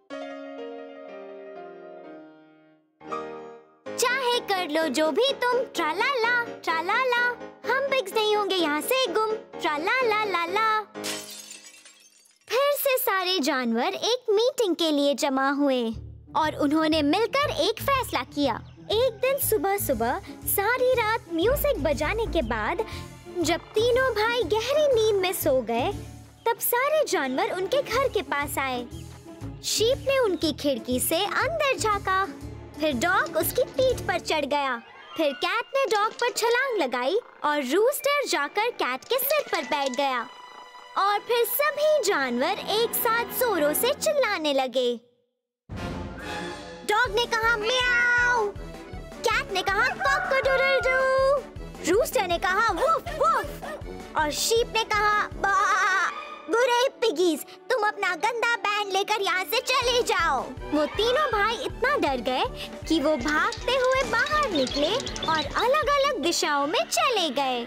चाहे कर लो जो भी तुम, ट्रालाला ट्रालाला, हम पिग्स नहीं होंगे यहाँ से गुम, ट्रालाला ला ला। फिर से सारे जानवर एक मीटिंग के लिए जमा हुए और उन्होंने मिलकर एक फैसला किया। एक दिन सुबह सुबह सारी रात म्यूजिक बजाने के बाद जब तीनों भाई गहरी नींद में सो गए, तब सारे जानवर उनके घर के पास आए। शीप ने उनकी खिड़की से अंदर झांका, फिर डॉग उसकी पीठ पर चढ़ गया, फिर कैट ने डॉग पर छलांग लगाई और रूस्टर जाकर कैट के सिर पर बैठ गया और फिर सभी जानवर एक साथ जोरों से चिल्लाने लगे। डॉग ने कहा म्याऊ, कैट ने कहा कॉक-a-doodle-doo। रूस्टर ने कहा वुफ वुफ और शीप ने कहा बा। बुरे पिगीज, तुम अपना गंदा बैंड लेकर यहाँ से चले जाओ। वो तीनों भाई इतना डर गए कि वो भागते हुए बाहर निकले और अलग-अलग दिशाओं में चले गए।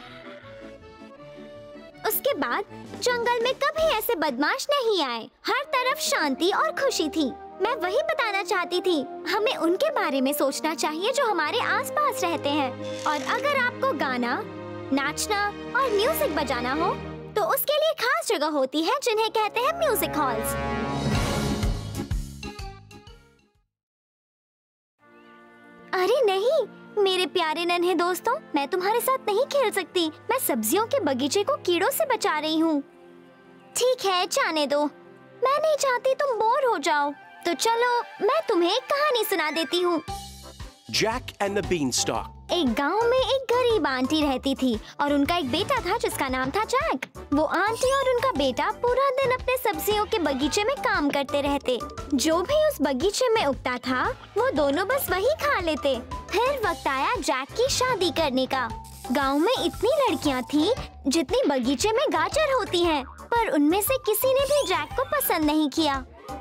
उसके बाद जंगल में कभी ऐसे बदमाश नहीं आए। हर तरफ शांति और खुशी थी। मैं वही बताना चाहती थी, हमें उनके बारे में सोचना चाहिए जो हमारे आसपास रहते हैं। और अगर आपको गाना, नाचना और म्यूजिक बजाना हो तो उसके लिए खास जगह होती है जिन्हें कहते हैं म्यूजिक हॉल्स। अरे नहीं मेरे प्यारे नन्हे दोस्तों, मैं तुम्हारे साथ नहीं खेल सकती। मैं सब्जियों के बगीचे को कीड़ों से बचा रही हूँ। ठीक है, जाने दो। मैं नहीं चाहती तुम बोर हो जाओ। तो चलो मैं तुम्हें एक कहानी सुना देती हूँ। Jack and the Beanstalk। एक गांव में एक गरीब आंटी रहती थी और उनका एक बेटा था जिसका नाम था जैक। वो आंटी और उनका बेटा पूरा दिन अपने सब्जियों के बगीचे में काम करते रहते। जो भी उस बगीचे में उगता था वो दोनों बस वही खा लेते। फिर वक्त आया जैक की शादी करने का। गांव में इतनी लड़कियां थीं जितनी बगीचे में गाजर होती हैं, पर उनमें से किसी ने भी जैक को पसंद नहीं किया।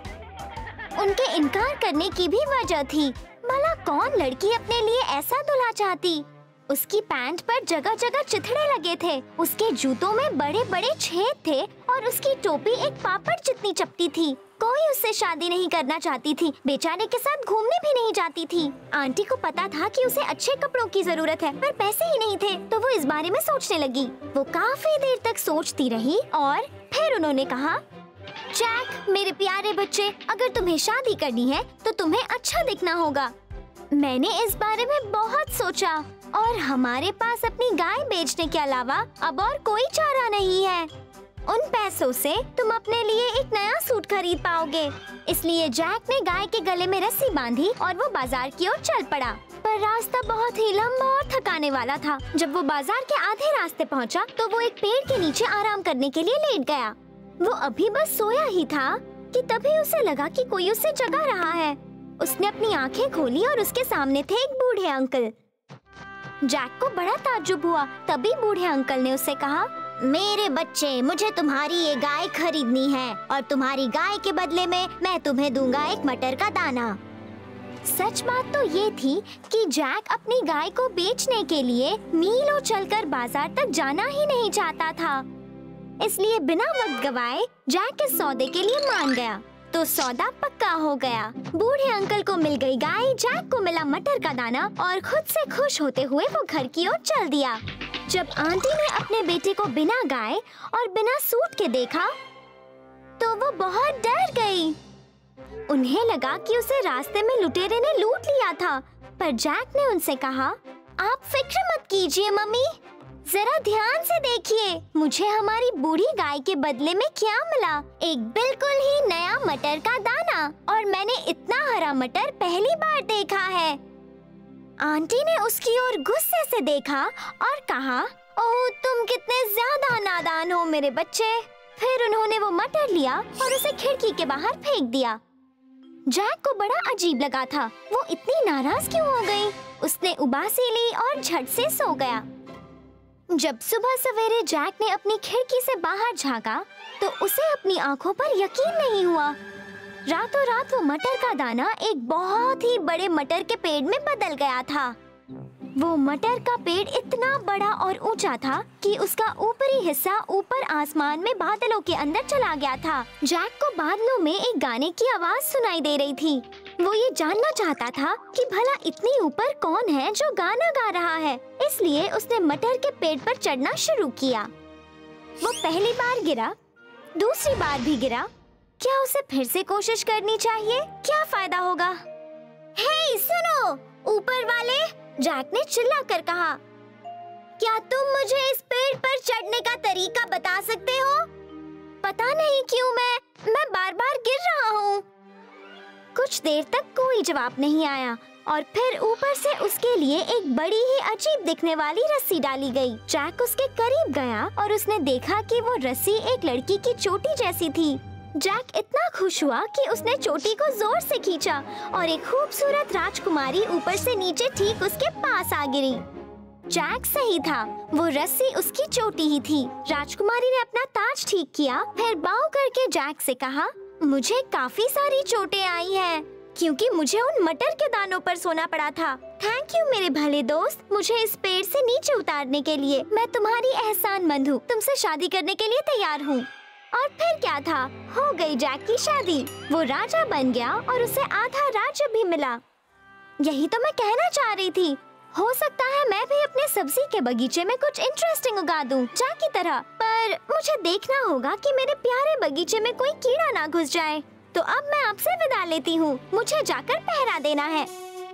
उनके इनकार करने की भी वजह थी। भला कौन लड़की अपने लिए ऐसा दूल्हा चाहती? उसकी पैंट पर जगह जगह चिथड़े लगे थे, उसके जूतों में बड़े बड़े छेद थे और उसकी टोपी एक पापड़ जितनी चपटी थी। कोई उससे शादी नहीं करना चाहती थी, बेचारे के साथ घूमने भी नहीं जाती थी। आंटी को पता था कि उसे अच्छे कपड़ों की जरूरत है, पर पैसे ही नहीं थे, तो वो इस बारे में सोचने लगी। वो काफी देर तक सोचती रही और फिर उन्होंने कहा, जैक मेरे प्यारे बच्चे, अगर तुम्हें शादी करनी है तो तुम्हें अच्छा दिखना होगा। मैंने इस बारे में बहुत सोचा और हमारे पास अपनी गाय बेचने के अलावा अब और कोई चारा नहीं है। उन पैसों से तुम अपने लिए एक नया सूट खरीद पाओगे। इसलिए जैक ने गाय के गले में रस्सी बांधी और वो बाजार की ओर चल पड़ा। पर रास्ता बहुत ही लंबा और थकाने वाला था। जब वो बाजार के आधे रास्ते पहुंचा, तो वो एक पेड़ के नीचे आराम करने के लिए लेट गया। वो अभी बस सोया ही था कि तभी उसे लगा कि कोई उसे जगा रहा है। उसने अपनी आंखें खोली और उसके सामने थे एक बूढ़े अंकल। जैक को बड़ा ताज्जुब हुआ। तभी बूढ़े अंकल ने उससे कहा, मेरे बच्चे, मुझे तुम्हारी ये गाय खरीदनी है और तुम्हारी गाय के बदले में मैं तुम्हें दूंगा एक मटर का दाना। सच बात तो ये थी कि जैक अपनी गाय को बेचने के लिए मीलों चलकर बाजार तक जाना ही नहीं चाहता था। इसलिए बिना वक्त गवाए जैक इस सौदे के लिए मान गया। तो सौदा पक्का हो गया। बूढ़े अंकल को मिल गई गाय, जैक को मिला मटर का दाना और खुद से खुश होते हुए वो घर की ओर चल दिया। जब आंटी ने अपने बेटे को बिना गाय और बिना सूट के देखा तो वो बहुत डर गई। उन्हें लगा कि उसे रास्ते में लुटेरे ने लूट लिया था। पर जैक ने उनसे कहा, आप फिक्र मत कीजिए मम्मी, जरा ध्यान से देखिए, मुझे हमारी बूढ़ी गाय के बदले में क्या मिला? एक बिल्कुल ही नया मटर का दाना, और मैंने इतना हरा मटर पहली बार देखा है। आंटी ने उसकी ओर गुस्से से देखा और कहा, ओह तुम कितने ज्यादा नादान हो मेरे बच्चे। फिर उन्होंने वो मटर लिया और उसे खिड़की के बाहर फेंक दिया। जैक को बड़ा अजीब लगा था। वो इतनी नाराज क्यों हो गई? उसने उबासी ली और झट से सो गया। जब सुबह सवेरे जैक ने अपनी खिड़की से बाहर झांका तो उसे अपनी आंखों पर यकीन नहीं हुआ। रातों रात वो मटर का दाना एक बहुत ही बड़े मटर के पेड़ में बदल गया था। वो मटर का पेड़ इतना बड़ा और ऊंचा था कि उसका ऊपरी हिस्सा ऊपर आसमान में बादलों के अंदर चला गया था। जैक को बादलों में एक गाने की आवाज सुनाई दे रही थी। वो ये जानना चाहता था कि भला इतनी ऊपर कौन है जो गाना गा रहा है। इसलिए उसने मटर के पेड़ पर चढ़ना शुरू किया। वो पहली बार गिरा, दूसरी बार भी गिरा। क्या उसे फिर से कोशिश करनी चाहिए? क्या फायदा होगा? हे सुनो, ऊपर वाले, जैक ने चिल्ला कर कहा, क्या तुम मुझे इस पेड़ पर चढ़ने का तरीका बता सकते हो? पता नहीं क्यों मैं मैं बार बार गिर रहा हूँ। कुछ देर तक कोई जवाब नहीं आया और फिर ऊपर से उसके लिए एक बड़ी ही अजीब दिखने वाली रस्सी डाली गई। जैक उसके करीब गया और उसने देखा कि वो रस्सी एक लड़की की चोटी जैसी थी। जैक इतना खुश हुआ कि उसने चोटी को जोर से खींचा और एक खूबसूरत राजकुमारी ऊपर से नीचे ठीक उसके पास आ गिरी। जैक सही था, वो रस्सी उसकी चोटी ही थी। राजकुमारी ने अपना ताज ठीक किया, फिर बाव करके जैक से कहा, मुझे काफी सारी चोटें आई हैं, क्योंकि मुझे उन मटर के दानों पर सोना पड़ा था। थैंक यू मेरे भले दोस्त, मुझे इस पेड़ से नीचे उतारने के लिए। मैं तुम्हारी एहसानमंद हूँ, तुमसे शादी करने के लिए तैयार हूँ। और फिर क्या था, हो गई जैक की शादी। वो राजा बन गया और उसे आधा राज्य भी मिला। यही तो मैं कहना चाह रही थी। हो सकता है मैं भी अपने सब्जी के बगीचे में कुछ इंटरेस्टिंग उगा दूं, जैक की तरह। पर मुझे देखना होगा कि मेरे प्यारे बगीचे में कोई कीड़ा ना घुस जाए। तो अब मैं आपसे विदा लेती हूँ, मुझे जाकर पहरा देना है।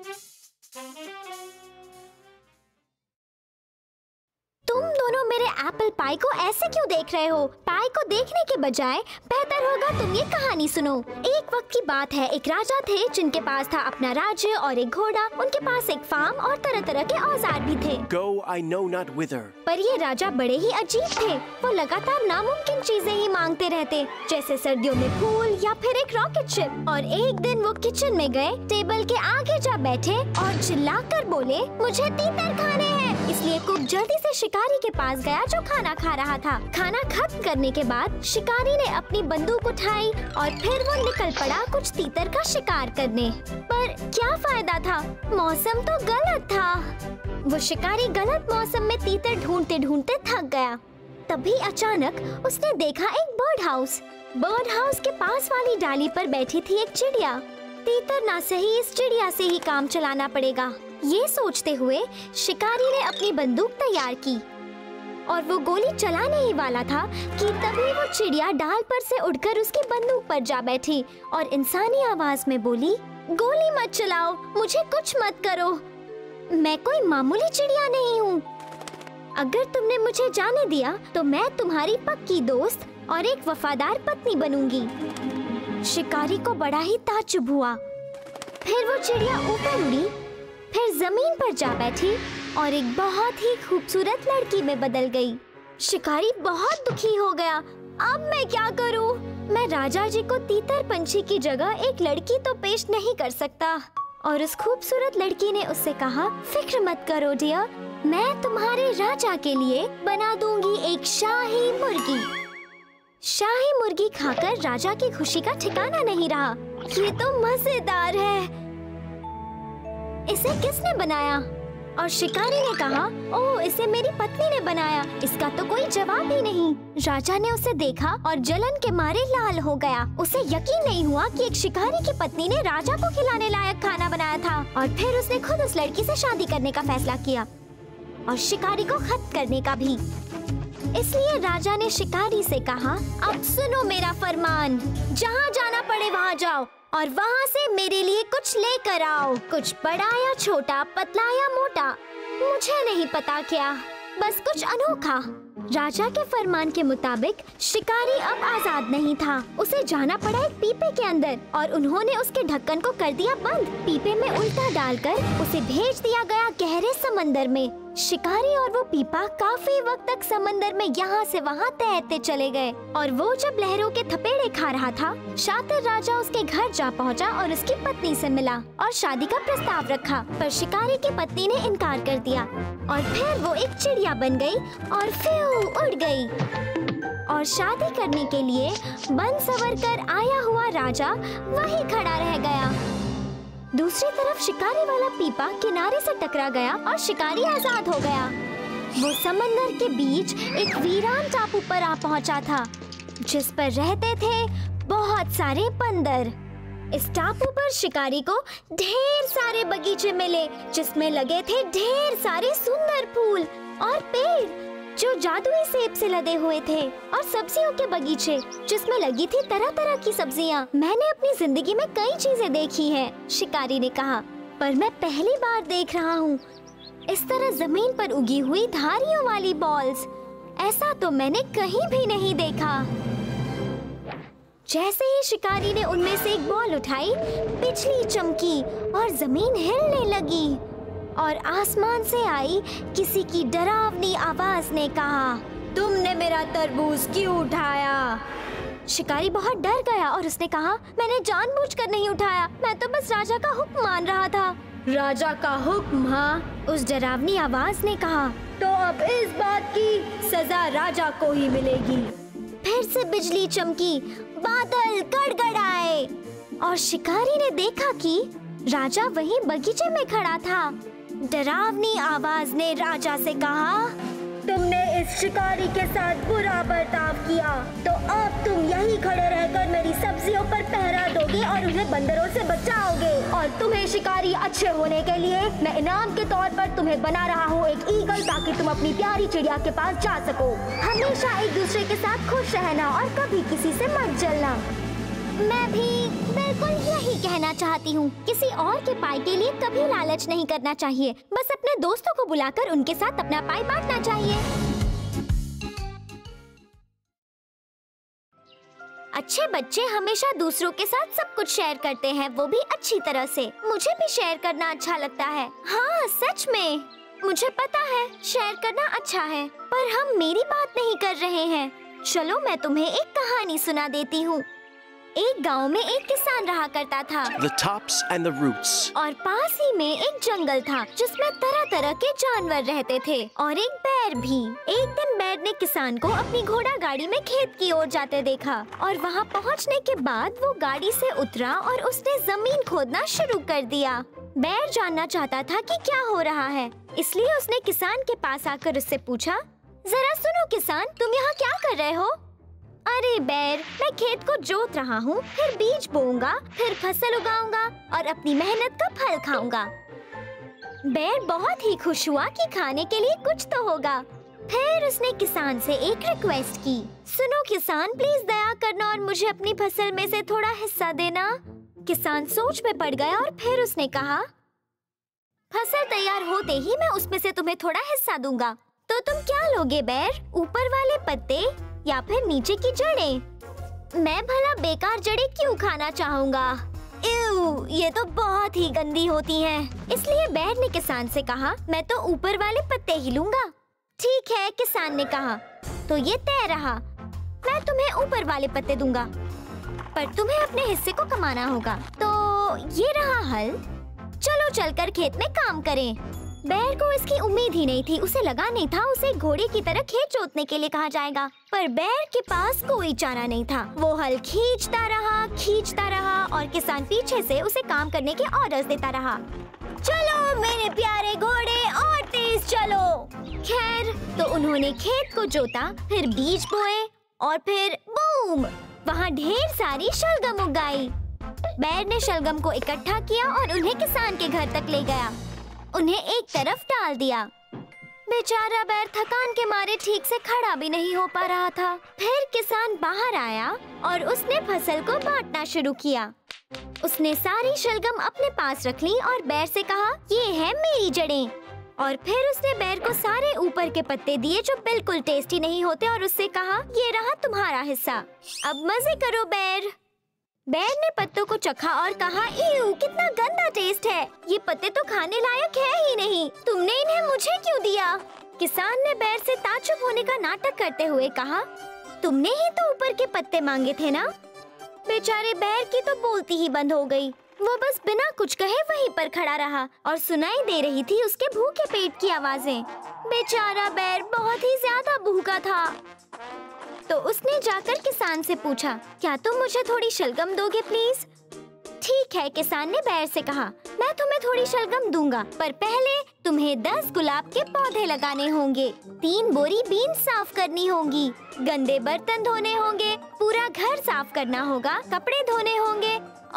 तुम दोनों मेरे एप्पल पाई को ऐसे क्यों देख रहे हो? पाई को देखने के बजाय बेहतर होगा तुम ये कहानी सुनो। एक वक्त की बात है, एक राजा थे जिनके पास था अपना राज्य और एक घोड़ा। उनके पास एक फार्म और तरह तरह के औजार भी थे। Go, I know not whither. पर ये राजा बड़े ही अजीब थे। वो लगातार नामुमकिन चीजें ही मांगते रहते, जैसे सर्दियों में फूल या फिर एक रॉकेट शिप। और एक दिन वो किचन में गए, टेबल के आगे जा बैठे और चिल्लाकर बोले, मुझे तीतर खाने हैं। इसलिए कुक जल्दी से शिकारी के पास गया जो खाना खा रहा था। खाना खत्म करने के बाद शिकारी ने अपनी बंदूक उठाई और फिर वो निकल पड़ा कुछ तीतर का शिकार करने। पर क्या फायदा था, मौसम तो गलत था। वो शिकारी गलत मौसम में तीतर ढूंढते ढूंढते थक गया। तभी अचानक उसने देखा एक बर्ड हाउस। बर्ड हाउस के पास वाली डाली पर बैठी थी एक चिड़िया। तीतर ना सही, इस चिड़िया से ही काम चलाना पड़ेगा। ये सोचते हुए शिकारी ने अपनी बंदूक तैयार की और वो गोली चलाने ही वाला था कि तभी वो चिड़िया डाल पर से उड़कर उसकी बंदूक पर जा बैठी और इंसानी आवाज में बोली, गोली मत चलाओ, मुझे कुछ मत करो, मैं कोई मामूली चिड़िया नहीं हूँ। अगर तुमने मुझे जाने दिया तो मैं तुम्हारी पक्की दोस्त और एक वफादार पत्नी बनूंगी। शिकारी को बड़ा ही ताज्जुब हुआ। फिर वो चिड़िया ऊपर उड़ी, फिर जमीन पर जा बैठी और एक बहुत ही खूबसूरत लड़की में बदल गई। शिकारी बहुत दुखी हो गया। अब मैं क्या करूं? मैं राजा जी को तीतर पंछी की जगह एक लड़की तो पेश नहीं कर सकता। और उस खूबसूरत लड़की ने उससे कहा, फिक्र मत करो डियर, मैं तुम्हारे राजा के लिए बना दूंगी एक शाही मुर्गी। शाही मुर्गी खाकर राजा की खुशी का ठिकाना नहीं रहा। ये तो मजेदार है, इसे किसने बनाया? और शिकारी ने कहा, ओह, इसे मेरी पत्नी ने बनाया, इसका तो कोई जवाब ही नहीं। राजा ने उसे देखा और जलन के मारे लाल हो गया। उसे यकीन नहीं हुआ कि एक शिकारी की पत्नी ने राजा को खिलाने लायक खाना बनाया था। और फिर उसने खुद उस लड़की से शादी करने का फैसला किया और शिकारी को खत्म करने का भी। इसलिए राजा ने शिकारी से कहा, अब सुनो मेरा फरमान, जहाँ जाना पड़े वहाँ जाओ और वहाँ से मेरे लिए कुछ लेकर आओ, कुछ बड़ा या छोटा, पतला या मोटा, मुझे नहीं पता क्या, बस कुछ अनोखा। राजा के फरमान के मुताबिक शिकारी अब आजाद नहीं था। उसे जाना पड़ा एक पीपे के अंदर और उन्होंने उसके ढक्कन को कर दिया बंद। पीपे में उल्टा डालकर उसे भेज दिया गया गहरे समंदर में। शिकारी और वो पीपा काफी वक्त तक समंदर में यहाँ से वहाँ तैरते चले गए और वो जब लहरों के थपेड़े खा रहा था, शातिर राजा उसके घर जा पहुँचा और उसकी पत्नी से मिला और शादी का प्रस्ताव रखा। पर शिकारी की पत्नी ने इनकार कर दिया और फिर वो एक चिड़िया बन गई और फिर उड़ गई। और शादी करने के लिए बन सवर कर आया हुआ राजा वहीं खड़ा रह गया। दूसरी तरफ शिकारी वाला पीपा किनारे से टकरा गया और शिकारी आजाद हो गया। वो समंदर के बीच एक वीरान टापू पर आ पहुंचा था जिस पर रहते थे बहुत सारे बंदर। इस टापू पर शिकारी को ढेर सारे बगीचे मिले जिसमें लगे थे ढेर सारे सुंदर फूल और पेड़ जो जादुई सेब से लदे हुए थे और सब्जियों के बगीचे जिसमें लगी थी तरह तरह की सब्जियां। मैंने अपनी जिंदगी में कई चीजें देखी हैं, शिकारी ने कहा, पर मैं पहली बार देख रहा हूँ इस तरह जमीन पर उगी हुई धारियों वाली बॉल्स। ऐसा तो मैंने कहीं भी नहीं देखा। जैसे ही शिकारी ने उनमें से एक बॉल उठाई, बिजली चमकी और जमीन हिलने लगी और आसमान से आई किसी की डरावनी आवाज ने कहा, तुमने मेरा तरबूज क्यों उठाया? शिकारी बहुत डर गया और उसने कहा, मैंने जानबूझकर नहीं उठाया, मैं तो बस राजा का हुक्म मान रहा था। राजा का हुक्म? हाँ, उस डरावनी आवाज ने कहा। तो अब इस बात की सजा राजा को ही मिलेगी। फिर से बिजली चमकी, बादल गड़गड़ाए और शिकारी ने देखा कि राजा वहीं बगीचे में खड़ा था। डरावनी आवाज ने राजा से कहा, तुमने इस शिकारी के साथ बुरा बर्ताव किया, तो अब तुम यहीं खड़े रहकर मेरी सब्जियों पर पहरा दोगे और उन्हें बंदरों से बचाओगे। और तुम्हें शिकारी अच्छे होने के लिए मैं इनाम के तौर पर तुम्हें बना रहा हूँ एक ईगल, ताकि तुम अपनी प्यारी चिड़िया के पास जा सको। हमेशा एक दूसरे के साथ खुश रहना और कभी किसी से मत जलना। मैं भी बिल्कुल यही कहना चाहती हूँ। किसी और के पाई के लिए कभी लालच नहीं करना चाहिए। बस अपने दोस्तों को बुलाकर उनके साथ अपना पाई बांटना चाहिए। अच्छे बच्चे हमेशा दूसरों के साथ सब कुछ शेयर करते हैं, वो भी अच्छी तरह से। मुझे भी शेयर करना अच्छा लगता है। हाँ, सच में मुझे पता है शेयर करना अच्छा है, पर हम मेरी बात नहीं कर रहे हैं। चलो मैं तुम्हें एक कहानी सुना देती हूँ। एक गांव में एक किसान रहा करता था। The tops and the roots. और पास ही में एक जंगल था जिसमें तरह तरह के जानवर रहते थे और एक बैर भी। एक दिन बैर ने किसान को अपनी घोड़ा गाड़ी में खेत की ओर जाते देखा और वहां पहुंचने के बाद वो गाड़ी से उतरा और उसने जमीन खोदना शुरू कर दिया। बैर जानना चाहता था कि क्या हो रहा है, इसलिए उसने किसान के पास आकर उससे पूछा, जरा सुनो किसान, तुम यहाँ क्या कर रहे हो? अरे बैर, मैं खेत को जोत रहा हूँ, फिर बीज बोऊंगा, फिर फसल उगाऊंगा और अपनी मेहनत का फल खाऊंगा। बैर बहुत ही खुश हुआ कि खाने के लिए कुछ तो होगा। फिर उसने किसान से एक रिक्वेस्ट की, सुनो किसान, प्लीज दया करना और मुझे अपनी फसल में से थोड़ा हिस्सा देना। किसान सोच में पड़ गया और फिर उसने कहा, फसल तैयार होते ही मैं उसमें से तुम्हें थोड़ा हिस्सा दूंगा। तो तुम क्या लोगे बैर, ऊपर वाले पत्ते या फिर नीचे की जड़ें? मैं भला बेकार जड़ें क्यों खाना चाहूँगा? इव, ये तो बहुत ही गंदी होती हैं। इसलिए बैर ने किसान से कहा, मैं तो ऊपर वाले पत्ते ही लूंगा। ठीक है, किसान ने कहा, तो ये तय रहा, मैं तुम्हें ऊपर वाले पत्ते दूंगा, पर तुम्हें अपने हिस्से को कमाना होगा। तो ये रहा हल, चलो चलकर खेत में काम करें। बैर को इसकी उम्मीद ही नहीं थी। उसे लगा नहीं था उसे घोड़े की तरह खेत जोतने के लिए कहा जाएगा, पर बैर के पास कोई चारा नहीं था। वो हल खींचता रहा खींचता रहा और किसान पीछे से उसे काम करने के ऑर्डर्स देता रहा। चलो मेरे प्यारे घोड़े, और तेज चलो। खैर, तो उन्होंने खेत को जोता, फिर बीज बोए और फिर बूम, वहाँ ढेर सारी शलगम उगाई। बैर ने शलगम को इकट्ठा किया और उन्हें किसान के घर तक ले गया। उन्हें एक तरफ डाल दिया। बेचारा बैर थकान के मारे ठीक से खड़ा भी नहीं हो पा रहा था। फिर किसान बाहर आया और उसने फसल को बांटना शुरू किया। उसने सारी शलगम अपने पास रख ली और बैर से कहा, ये है मेरी जड़ें। और फिर उसने बैर को सारे ऊपर के पत्ते दिए जो बिल्कुल टेस्टी नहीं होते और उससे कहा, ये रहा तुम्हारा हिस्सा, अब मजे करो बैर। बैर ने पत्तों को चखा और कहा, इव, कितना गंदा टेस्ट है, ये पत्ते तो खाने लायक है ही नहीं, तुमने इन्हें मुझे क्यों दिया? किसान ने बैर से ताज्जुब होने का नाटक करते हुए कहा, तुमने ही तो ऊपर के पत्ते मांगे थे ना? बेचारे बैर की तो बोलती ही बंद हो गई। वो बस बिना कुछ कहे वहीं पर खड़ा रहा और सुनाई दे रही थी उसके भूखे पेट की आवाजें। बेचारा बैर बहुत ही ज्यादा भूखा था। तो उसने जाकर किसान से पूछा, क्या तुम मुझे थोड़ी शलगम दोगे प्लीज? ठीक है, किसान ने बैर से कहा, मैं तुम्हें थोड़ी शलगम दूंगा, पर पहले तुम्हें दस गुलाब के पौधे लगाने होंगे, तीन बोरी बीन साफ करनी होंगी, गंदे बर्तन धोने होंगे, पूरा घर साफ करना होगा, कपड़े धोने होंगे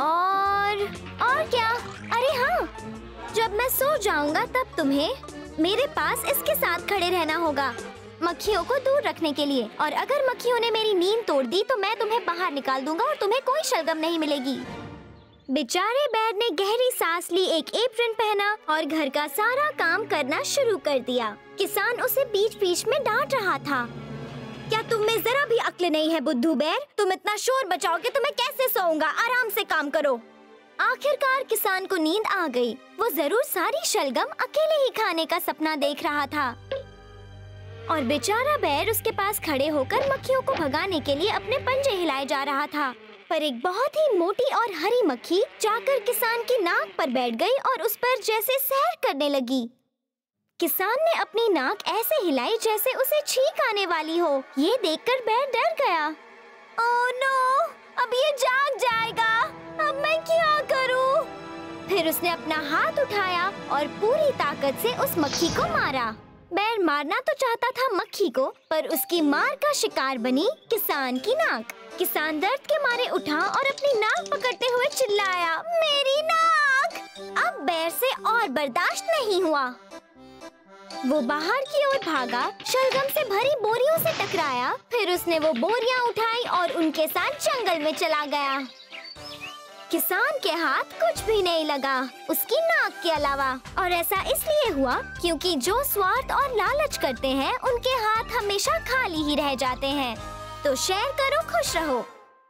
और और क्या? अरे हाँ, जब मैं सो जाऊंगा तब तुम्हें मेरे पास इसके साथ खड़े रहना होगा, मक्खियों को दूर रखने के लिए। और अगर मक्खियों ने मेरी नींद तोड़ दी तो मैं तुम्हें बाहर निकाल दूंगा और तुम्हें कोई शलगम नहीं मिलेगी। बेचारे बैर ने गहरी सांस ली, एक एप्रन पहना और घर का सारा काम करना शुरू कर दिया। किसान उसे बीच बीच में डांट रहा था, क्या तुम में जरा भी अक्ल नहीं है बुद्धू बैर? तुम इतना शोर बचाओगे तो मैं कैसे सोऊंगा? आराम से काम करो। आखिरकार किसान को नींद आ गई। वो जरूर सारी शलगम अकेले ही खाने का सपना देख रहा था। और बेचारा बैर उसके पास खड़े होकर मक्खियों को भगाने के लिए अपने पंजे हिलाए जा रहा था। पर एक बहुत ही मोटी और हरी मक्खी जाकर किसान की नाक पर बैठ गई और उस पर जैसे सैर करने लगी। किसान ने अपनी नाक ऐसे हिलाई जैसे उसे छींक आने वाली हो। ये देखकर बैर डर गया। ओह नो, अब ये जाग जाएगा। अब मैं क्या करूं? फिर उसने अपना हाथ उठाया और पूरी ताकत से उस मक्खी को मारा। बैर मारना तो चाहता था मक्खी को, पर उसकी मार का शिकार बनी किसान की नाक। किसान दर्द के मारे उठा और अपनी नाक पकड़ते हुए चिल्लाया, मेरी नाक! अब बैर से और बर्दाश्त नहीं हुआ। वो बाहर की ओर भागा, शलगम से भरी बोरियों से टकराया। फिर उसने वो बोरियां उठाई और उनके साथ जंगल में चला गया। किसान के हाथ कुछ भी नहीं लगा, उसकी नाक के अलावा। और ऐसा इसलिए हुआ क्योंकि जो स्वार्थ और लालच करते हैं उनके हाथ हमेशा खाली ही रह जाते हैं। तो शेयर करो, खुश रहो।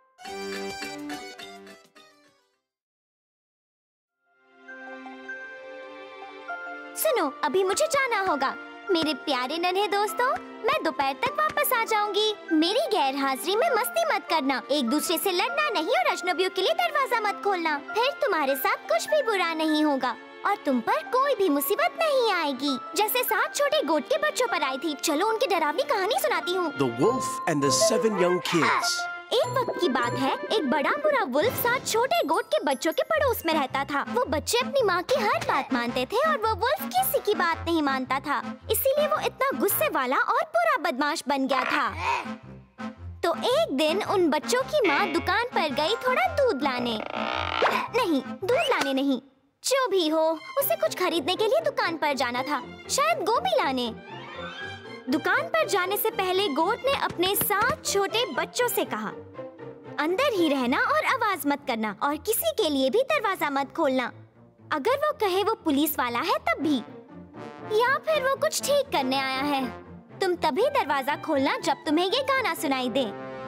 सुनो, अभी मुझे जाना होगा। मेरे प्यारे नन्हे दोस्तों, मैं दोपहर तक वापस आ जाऊंगी। मेरी गैर हाजिरी में मस्ती मत करना, एक दूसरे से लड़ना नहीं और अजनबियों के लिए दरवाजा मत खोलना। फिर तुम्हारे साथ कुछ भी बुरा नहीं होगा और तुम पर कोई भी मुसीबत नहीं आएगी, जैसे सात छोटे गोट के बच्चों पर आई थी। चलो उनकी डरावनी कहानी सुनाती हूँ। The Wolf and the Seven Young Kids. एक वक्त की बात है, एक बड़ा बुरा वुल्फ सात छोटे गोट के बच्चों के पड़ोस में रहता था। वो बच्चे अपनी माँ की हर बात मानते थे और वो वुल्फ किसी की बात नहीं मानता था। इसीलिए वो इतना गुस्से वाला और बुरा बदमाश बन गया था। तो एक दिन उन बच्चों की माँ दुकान पर गई थोड़ा दूध लाने। नहीं, दूध लाने नहीं, जो भी हो, उसे कुछ खरीदने के लिए दुकान पर जाना था, शायद गोभी लाने। दुकान पर जाने से पहले गोट ने अपने सात छोटे बच्चों से कहा, अंदर ही रहना और आवाज मत करना और किसी के लिए भी दरवाजा मत खोलना। अगर वो कहे वो पुलिस वाला है तब भी, या फिर वो कुछ ठीक करने आया है। तुम तभी दरवाजा खोलना जब तुम्हें ये गाना सुनाई दे।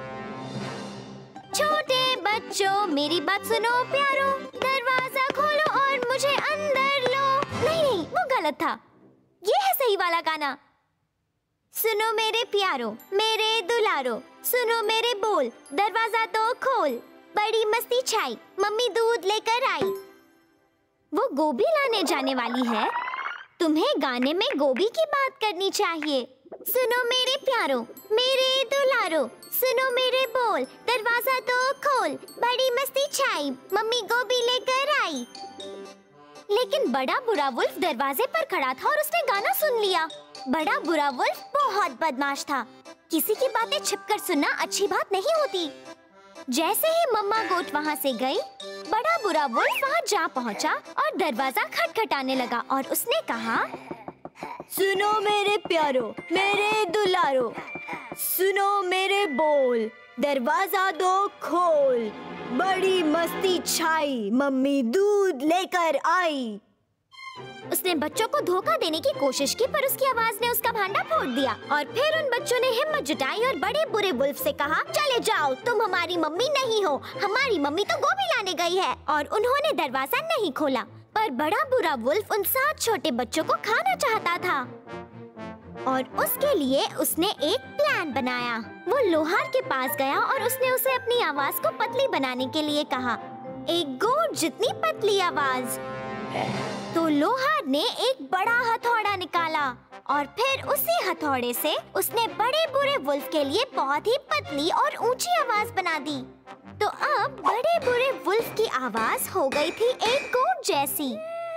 छोटे बच्चों मेरी बात सुनो प्यारो, दरवाजा खोलो और मुझे अंदर लो। नहीं नहीं, वो गलत था, ये है सही वाला गाना। सुनो मेरे प्यारो, मेरे दुलारो, सुनो मेरे बोल, दरवाजा तो खोल, बड़ी मस्ती छाई, मम्मी दूध लेकर आई। वो गोभी लाने जाने वाली है, तुम्हें गाने में गोभी की बात करनी चाहिए। सुनो मेरे प्यारो, मेरे दुलारो, सुनो मेरे बोल, दरवाजा तो खोल, बड़ी मस्ती छाई, मम्मी गोभी लेकर आई। लेकिन बड़ा बुरा वुल्फ दरवाजे पर खड़ा था और उसने गाना सुन लिया। बड़ा बुरा वुल्फ बहुत बदमाश था। किसी की बातें छिपकर सुनना अच्छी बात नहीं होती। जैसे ही मम्मा गोट वहाँ से गई, बड़ा बुरा वुल्फ वहाँ जा पहुँचा और दरवाजा खटखटाने लगा और उसने कहा, सुनो मेरे प्यारो, मेरे दुलारो, सुनो मेरे बोल, दरवाजा दो खोल, बड़ी मस्ती छाई, मम्मी दूध लेकर आई। उसने बच्चों को धोखा देने की कोशिश की, पर उसकी आवाज ने उसका भांडा फोड़ दिया। और फिर उन बच्चों ने हिम्मत जुटाई और बड़े बुरे वुल्फ से कहा, चले जाओ, तुम हमारी मम्मी नहीं हो, हमारी मम्मी तो गोभी लाने गई है। और उन्होंने दरवाजा नहीं खोला, पर बड़ा बुरा वुल्फ उन सात छोटे बच्चों को खाना चाहता था और उसके लिए उसने एक प्लान बनाया। वो लोहार के पास गया और उसने उसे अपनी आवाज को पतली बनाने के लिए कहा, एक गोट जितनी पतली आवाज। तो लोहार ने एक बड़ा हथौड़ा निकाला और फिर उसी हथौड़े से उसने बड़े बुरे वुल्फ के लिए बहुत ही पतली और ऊंची आवाज बना दी। तो अब बड़े बुरे वुल्फ की आवाज हो गई थी एक गोट जैसी।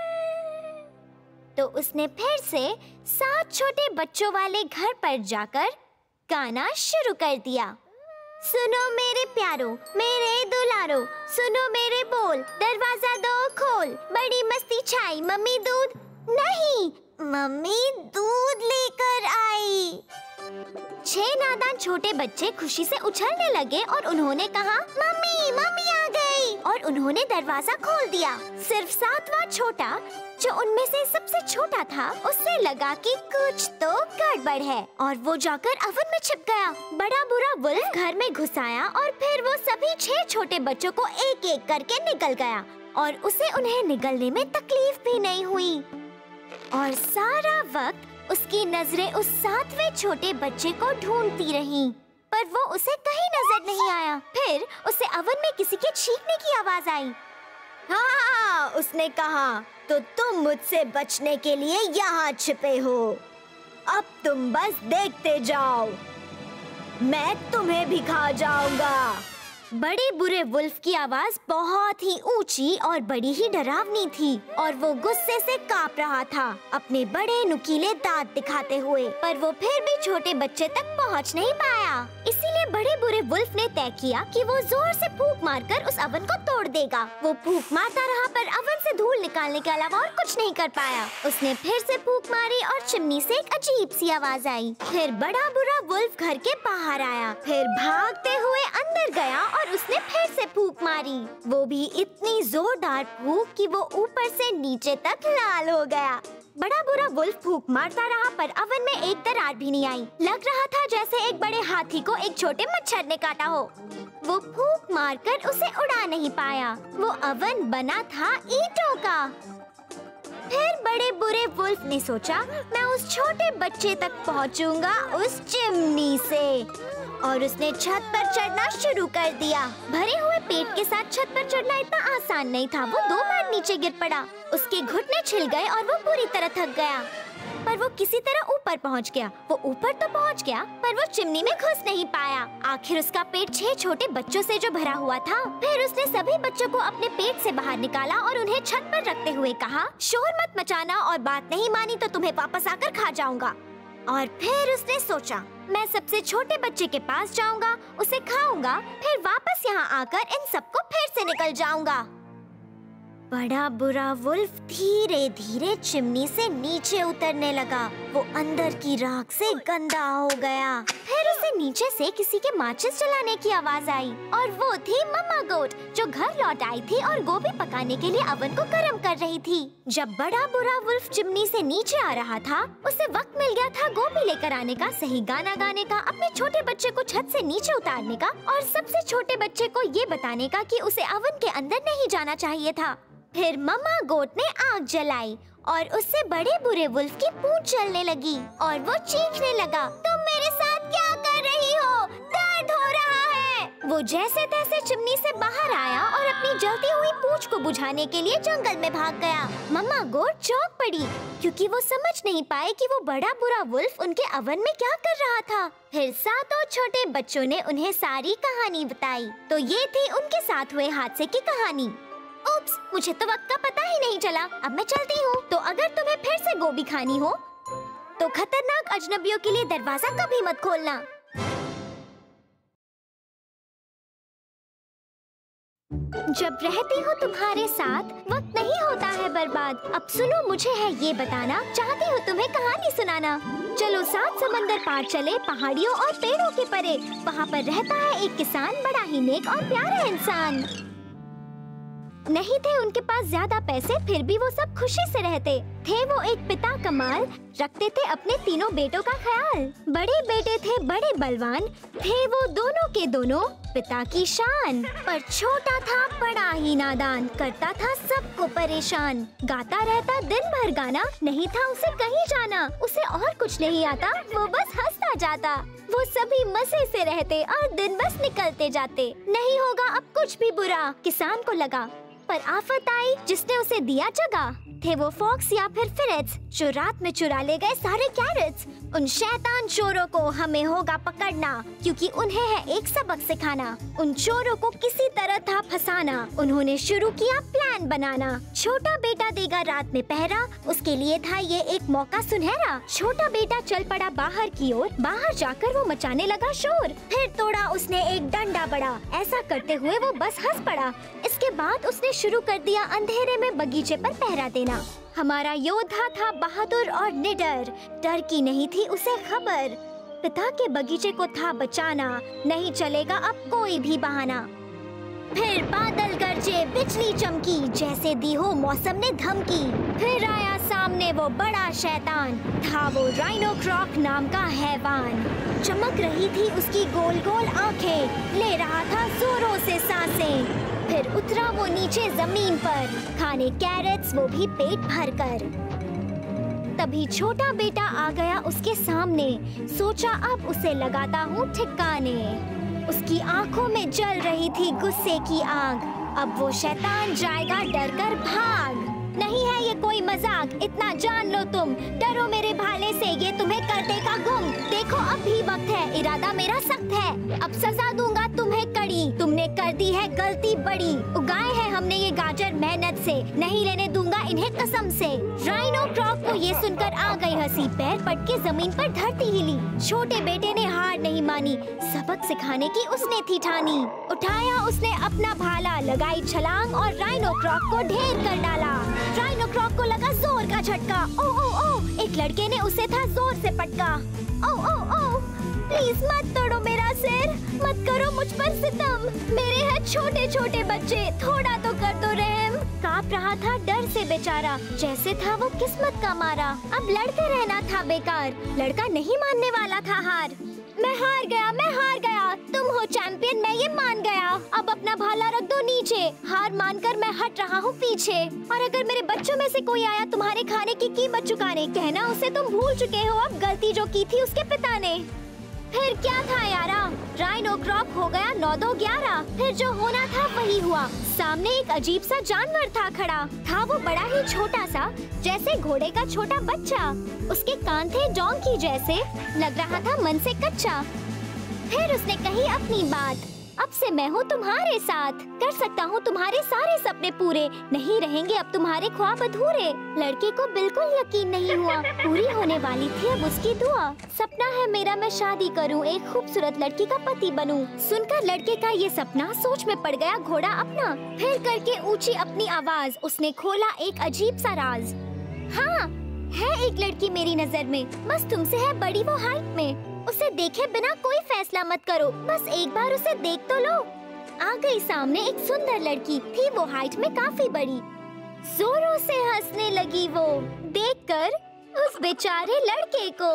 तो उसने फिर से सात छोटे बच्चों वाले घर पर जाकर गाना शुरू कर दिया। सुनो मेरे प्यारो, मेरे दुलारो, सुनो मेरे बोल, दरवाजा दो खोल, बड़ी मस्ती छाई, मम्मी दूध नहीं, मम्मी दूध लेकर आई। छह नादान छोटे बच्चे खुशी से उछलने लगे और उन्होंने कहा, मम्मी मम्मी आ गई, और उन्होंने दरवाजा खोल दिया। सिर्फ सातवां छोटा, जो उनमें से सबसे छोटा था, उससे लगा कि कुछ तो गड़बड़ है और वो जाकर ओवन में छिप गया। बड़ा बुरा वुल्फ घर में घुस आया और फिर वो सभी छह छोटे बच्चों को एक एक करके निगल गया और उसे उन्हें निगलने में तकलीफ भी नहीं हुई। और सारा वक्त उसकी नजरें उस सातवें छोटे बच्चे को ढूंढती रहीं, पर वो उसे कहीं नजर नहीं आया। फिर उसे ओवन में किसी के चीखने की आवाज आई। हाँ, उसने कहा, तो तुम मुझसे बचने के लिए यहाँ छिपे हो। अब तुम बस देखते जाओ, मैं तुम्हें भी खा जाऊंगा। बड़े बुरे वुल्फ की आवाज बहुत ही ऊंची और बड़ी ही डरावनी थी और वो गुस्से से कांप रहा था, अपने बड़े नुकीले दांत दिखाते हुए। पर वो फिर भी छोटे बच्चे तक पहुंच नहीं पाया। इसीलिए बड़े बुरे वुल्फ ने तय किया कि वो जोर से फूंक मारकर उस ओवन को तोड़ देगा। वो फूंक मारता रहा पर ओवन से धूल निकालने के अलावा और कुछ नहीं कर पाया। उसने फिर से फूंक मारी और चिमनी से एक अजीब सी आवाज आई। फिर बड़ा बुरा वुल्फ घर के बाहर आया, फिर भागते हुए अंदर गया और उसने फिर से फूंक मारी। वो भी इतनी जोरदार फूंक कि वो ऊपर से नीचे तक लाल हो गया। बड़ा बुरा वुल्फ फूंक मारता रहा पर ओवन में एक दरार भी नहीं आई। लग रहा था जैसे एक बड़े हाथी को एक छोटे मच्छर ने काटा हो। वो फूंक मारकर उसे उड़ा नहीं पाया। वो ओवन बना था ईंटों का। फिर बड़े बुरे वुल्फ ने सोचा, मैं उस छोटे बच्चे तक पहुंचूंगा उस चिमनी से, और उसने छत पर चढ़ना शुरू कर दिया। भरे हुए पेट के साथ छत पर चढ़ना इतना आसान नहीं था। वो दो बार नीचे गिर पड़ा, उसके घुटने छिल गए और वो पूरी तरह थक गया। पर वो किसी तरह ऊपर पहुंच गया। वो ऊपर तो पहुंच गया पर वो चिमनी में घुस नहीं पाया। आखिर उसका पेट छह छोटे बच्चों से जो भरा हुआ था। फिर उसने सभी बच्चों को अपने पेट से बाहर निकाला और उन्हें छत पर रखते हुए कहा, शोर मत मचाना और बात नहीं मानी तो तुम्हें वापस आकर खा जाऊंगा। और फिर उसने सोचा, मैं सबसे छोटे बच्चे के पास जाऊंगा, उसे खाऊंगा, फिर वापस यहाँ आकर इन सबको फिर से निकल जाऊंगा। बड़ा बुरा वुल्फ धीरे धीरे चिमनी से नीचे उतरने लगा। वो अंदर की राख से गंदा हो गया। फिर उसे नीचे से किसी के माचिस जलाने की आवाज आई और वो थी मम्मा गोट, जो घर लौट आई थी और गोभी पकाने के लिए ओवन को गर्म कर रही थी। जब बड़ा बुरा वुल्फ चिमनी से नीचे आ रहा था, उसे वक्त मिल गया था गोभी लेकर आने का, सही गाना गाने का, अपने छोटे बच्चे को छत से नीचे उतारने का और सबसे छोटे बच्चे को ये बताने का कि उसे ओवन के अंदर नहीं जाना चाहिए था। फिर मम्मा गोट ने आग जलाई और उससे बड़े बुरे वुल्फ की पूंछ जलने लगी और वो चीखने लगा, तुम मेरे साथ क्या कर रही हो? दर्द हो रहा है। वो जैसे तैसे चिमनी से बाहर आया और अपनी जलती हुई पूंछ को बुझाने के लिए जंगल में भाग गया। मम्मा गोट चौंक पड़ी क्योंकि वो समझ नहीं पाए कि वो बड़ा बुरा वुल्फ उनके ओवन में क्या कर रहा था। फिर सातों छोटे बच्चों ने उन्हें सारी कहानी बताई। तो ये थी उनके साथ हुए हादसे की कहानी। उप्स, मुझे तो वक्त का पता ही नहीं चला। अब मैं चलती हूँ। तो अगर तुम्हें फिर से गोभी खानी हो तो खतरनाक अजनबियों के लिए दरवाजा कभी मत खोलना। जब रहती हूँ तुम्हारे साथ वक्त नहीं होता है बर्बाद। अब सुनो, मुझे है ये बताना, चाहती हूँ तुम्हें कहानी सुनाना। चलो सात समंदर पार चले, पहाड़ियों और पेड़ों के परे। वहाँ पर रहता है एक किसान, बड़ा ही नेक और प्यारा इंसान। नहीं थे उनके पास ज्यादा पैसे, फिर भी वो सब खुशी से रहते थे। वो एक पिता कमाल, रखते थे अपने तीनों बेटों का ख्याल। बड़े बेटे थे बड़े बलवान, थे वो दोनों के दोनों पिता की शान। पर छोटा था बड़ा ही नादान, करता था सबको परेशान। गाता रहता दिन भर गाना, नहीं था उसे कहीं जाना। उसे और कुछ नहीं आता, वो बस हंसता जाता। वो सभी मजे से रहते और दिन बस निकलते जाते। नहीं होगा अब कुछ भी बुरा, किसान को लगा। पर आफत आई जिसने उसे दिया जगह। थे वो फॉक्स या फिर फिरेट्स जो रात में चुरा ले गए सारे कैरेट्स। उन शैतान चोरों को हमें होगा पकड़ना, क्योंकि उन्हें है एक सबक सिखाना। उन चोरों को किसी तरह था फंसाना। उन्होंने शुरू किया प्लान बनाना। छोटा बेटा देगा रात में पहरा, उसके लिए था ये एक मौका सुनहरा। छोटा बेटा चल पड़ा बाहर की ओर, बाहर जाकर वो मचाने लगा शोर। फिर तोड़ा उसने एक डंडा बड़ा, ऐसा करते हुए वो बस हंस पड़ा। इसके बाद उसने शुरू कर दिया अंधेरे में बगीचे पर पहरा देना। हमारा योद्धा था बहादुर और निडर, डर की नहीं थी उसे खबर। पिता के बगीचे को था बचाना, नहीं चलेगा अब कोई भी बहाना। फिर बादल गरजे, बिजली चमकी, जैसे दी हो मौसम ने धमकी। फिर आया सामने वो बड़ा शैतान, था वो राइनोक्रॉक नाम का हैवान। चमक रही थी उसकी गोल गोल आंखें, ले रहा था जोरों से सांसें। फिर उतरा वो नीचे जमीन पर, खाने कैरेट्स वो भी पेट भर कर। तभी छोटा बेटा आ गया उसके सामने। सोचा अब उसे लगाता हूँ ठिकाने। उसकी आंखों में जल रही थी गुस्से की आग। अब वो शैतान जाएगा डर कर भाग। नहीं है ये कोई मजाक, इतना जान लो तुम। डरो मेरे भाले से, ये तुम्हें कर देगा गुम। देखो अब भी वक्त है, इरादा मेरा सख्त है। अब सजा दूंगा तुम्हें कड़ी। तुमने कर दी है गलती बड़ी। उगाए हैं हमने ये गाजर मेहनत से, नहीं लेने दूंगा इन्हें कसम से। राइनो क्रॉक को ये सुनकर आ गई हंसी। पैर पट के जमीन पर धरती हिली। छोटे बेटे ने हार नहीं मानी, सबक सिखाने की उसने थी ठानी। उठाया उसने अपना भाला, लगाई छलांग और राइनो क्रॉक को ढेर कर डाला। राइनो क्रॉक को लगा जोर का झटका। ओ ओ ओ, एक लड़के ने उसे था जोर से पटका। ओ ओ ओ, प्लीज मत तोड़ो मेरा सिर, मत करो मुझ पर सितम। मेरे हैं छोटे छोटे बच्चे, थोड़ा तो कर दो रहम। कांप रहा था डर से बेचारा, जैसे था वो किस्मत का मारा। अब लड़ते रहना था बेकार, लड़का नहीं मानने वाला था हार। मैं हार गया, मैं हार गया, तुम हो चैंपियन, मैं ये मान गया। अब अपना भाला रख दो नीचे, हार मानकर मैं हट रहा हूँ पीछे। और अगर मेरे बच्चों में से कोई आया तुम्हारे खाने की कीमत चुकाने, कहना उसे तुम भूल चुके हो अब गलती जो की थी उसके पिता ने। फिर क्या था यारा, राइनो क्रॉक हो गया नौ दो ग्यारह। फिर जो होना था वही हुआ। सामने एक अजीब सा जानवर था खड़ा। था वो बड़ा ही छोटा सा, जैसे घोड़े का छोटा बच्चा। उसके कान थे डोंकी जैसे, लग रहा था मन से कच्चा। फिर उसने कही अपनी बात, अब से मैं हूँ तुम्हारे साथ, कर सकता हूँ तुम्हारे सारे सपने पूरे। नहीं रहेंगे अब तुम्हारे ख्वाब अधूरे। लड़के को बिल्कुल यकीन नहीं हुआ, पूरी होने वाली थी अब उसकी दुआ। सपना है मेरा मैं शादी करूँ, एक खूबसूरत लड़की का पति बनूं। सुनकर लड़के का ये सपना सोच में पड़ गया घोड़ा अपना। फिर करके ऊंची अपनी आवाज उसने खोला एक अजीब सा राज। हाँ, है एक लड़की मेरी नजर में, बस तुमसे है बड़ी वो हाइट में। उसे देखे बिना कोई फैसला मत करो, बस एक बार उसे देख तो लो। आ गई सामने एक सुंदर लड़की, थी वो हाइट में काफी बड़ी। जोरों से हंसने लगी वो देखकर उस बेचारे लड़के को।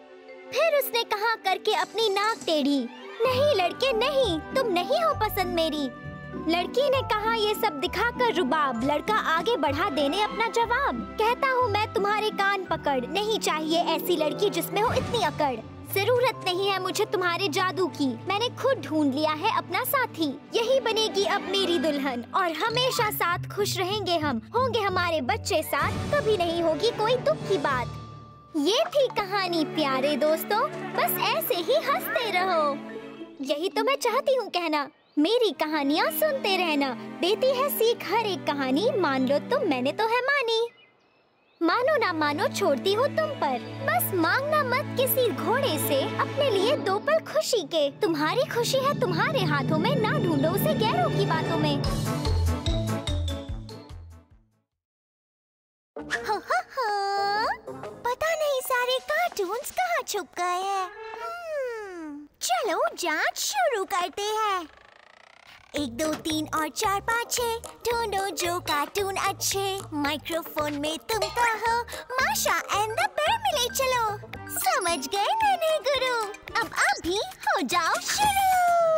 फिर उसने कहा करके अपनी नाक टेढ़ी, नहीं लड़के नहीं, तुम नहीं हो पसंद मेरी। लड़की ने कहा ये सब दिखाकर रुबाब। लड़का आगे बढ़ा देने अपना जवाब, कहता हूँ मैं तुम्हारे कान पकड़, नहीं चाहिए ऐसी लड़की जिसमें हो इतनी अकड़। जरूरत नहीं है मुझे तुम्हारे जादू की, मैंने खुद ढूंढ लिया है अपना साथी। यही बनेगी अब मेरी दुल्हन और हमेशा साथ खुश रहेंगे हम। होंगे हमारे बच्चे साथ, कभी नहीं होगी कोई दुख की बात। ये थी कहानी प्यारे दोस्तों, बस ऐसे ही हंसते रहो। यही तो मैं चाहती हूँ कहना, मेरी कहानियाँ सुनते रहना। देती है सीख हर एक कहानी, मान लो तुम मैंने तो है मानी। मानो ना मानो छोड़ती हूँ तुम पर, बस मांगना मत किसी घोड़े से अपने लिए दो पल खुशी के। तुम्हारी खुशी है तुम्हारे हाथों में, ना ढूंढो उसे गैरों की बातों में। हो हो हो, पता नहीं सारे कार्टून्स कहाँ छुप गए हैं। hmm, चलो जांच शुरू करते हैं। एक दो तीन और चार पाँच छः, ढूंढो जो कार्टून अच्छे। माइक्रोफोन में तुम कहो माशा एंड द बेयर मिले चलो। समझ गए नन्हे गुरु, अब आप भी हो जाओ शुरू।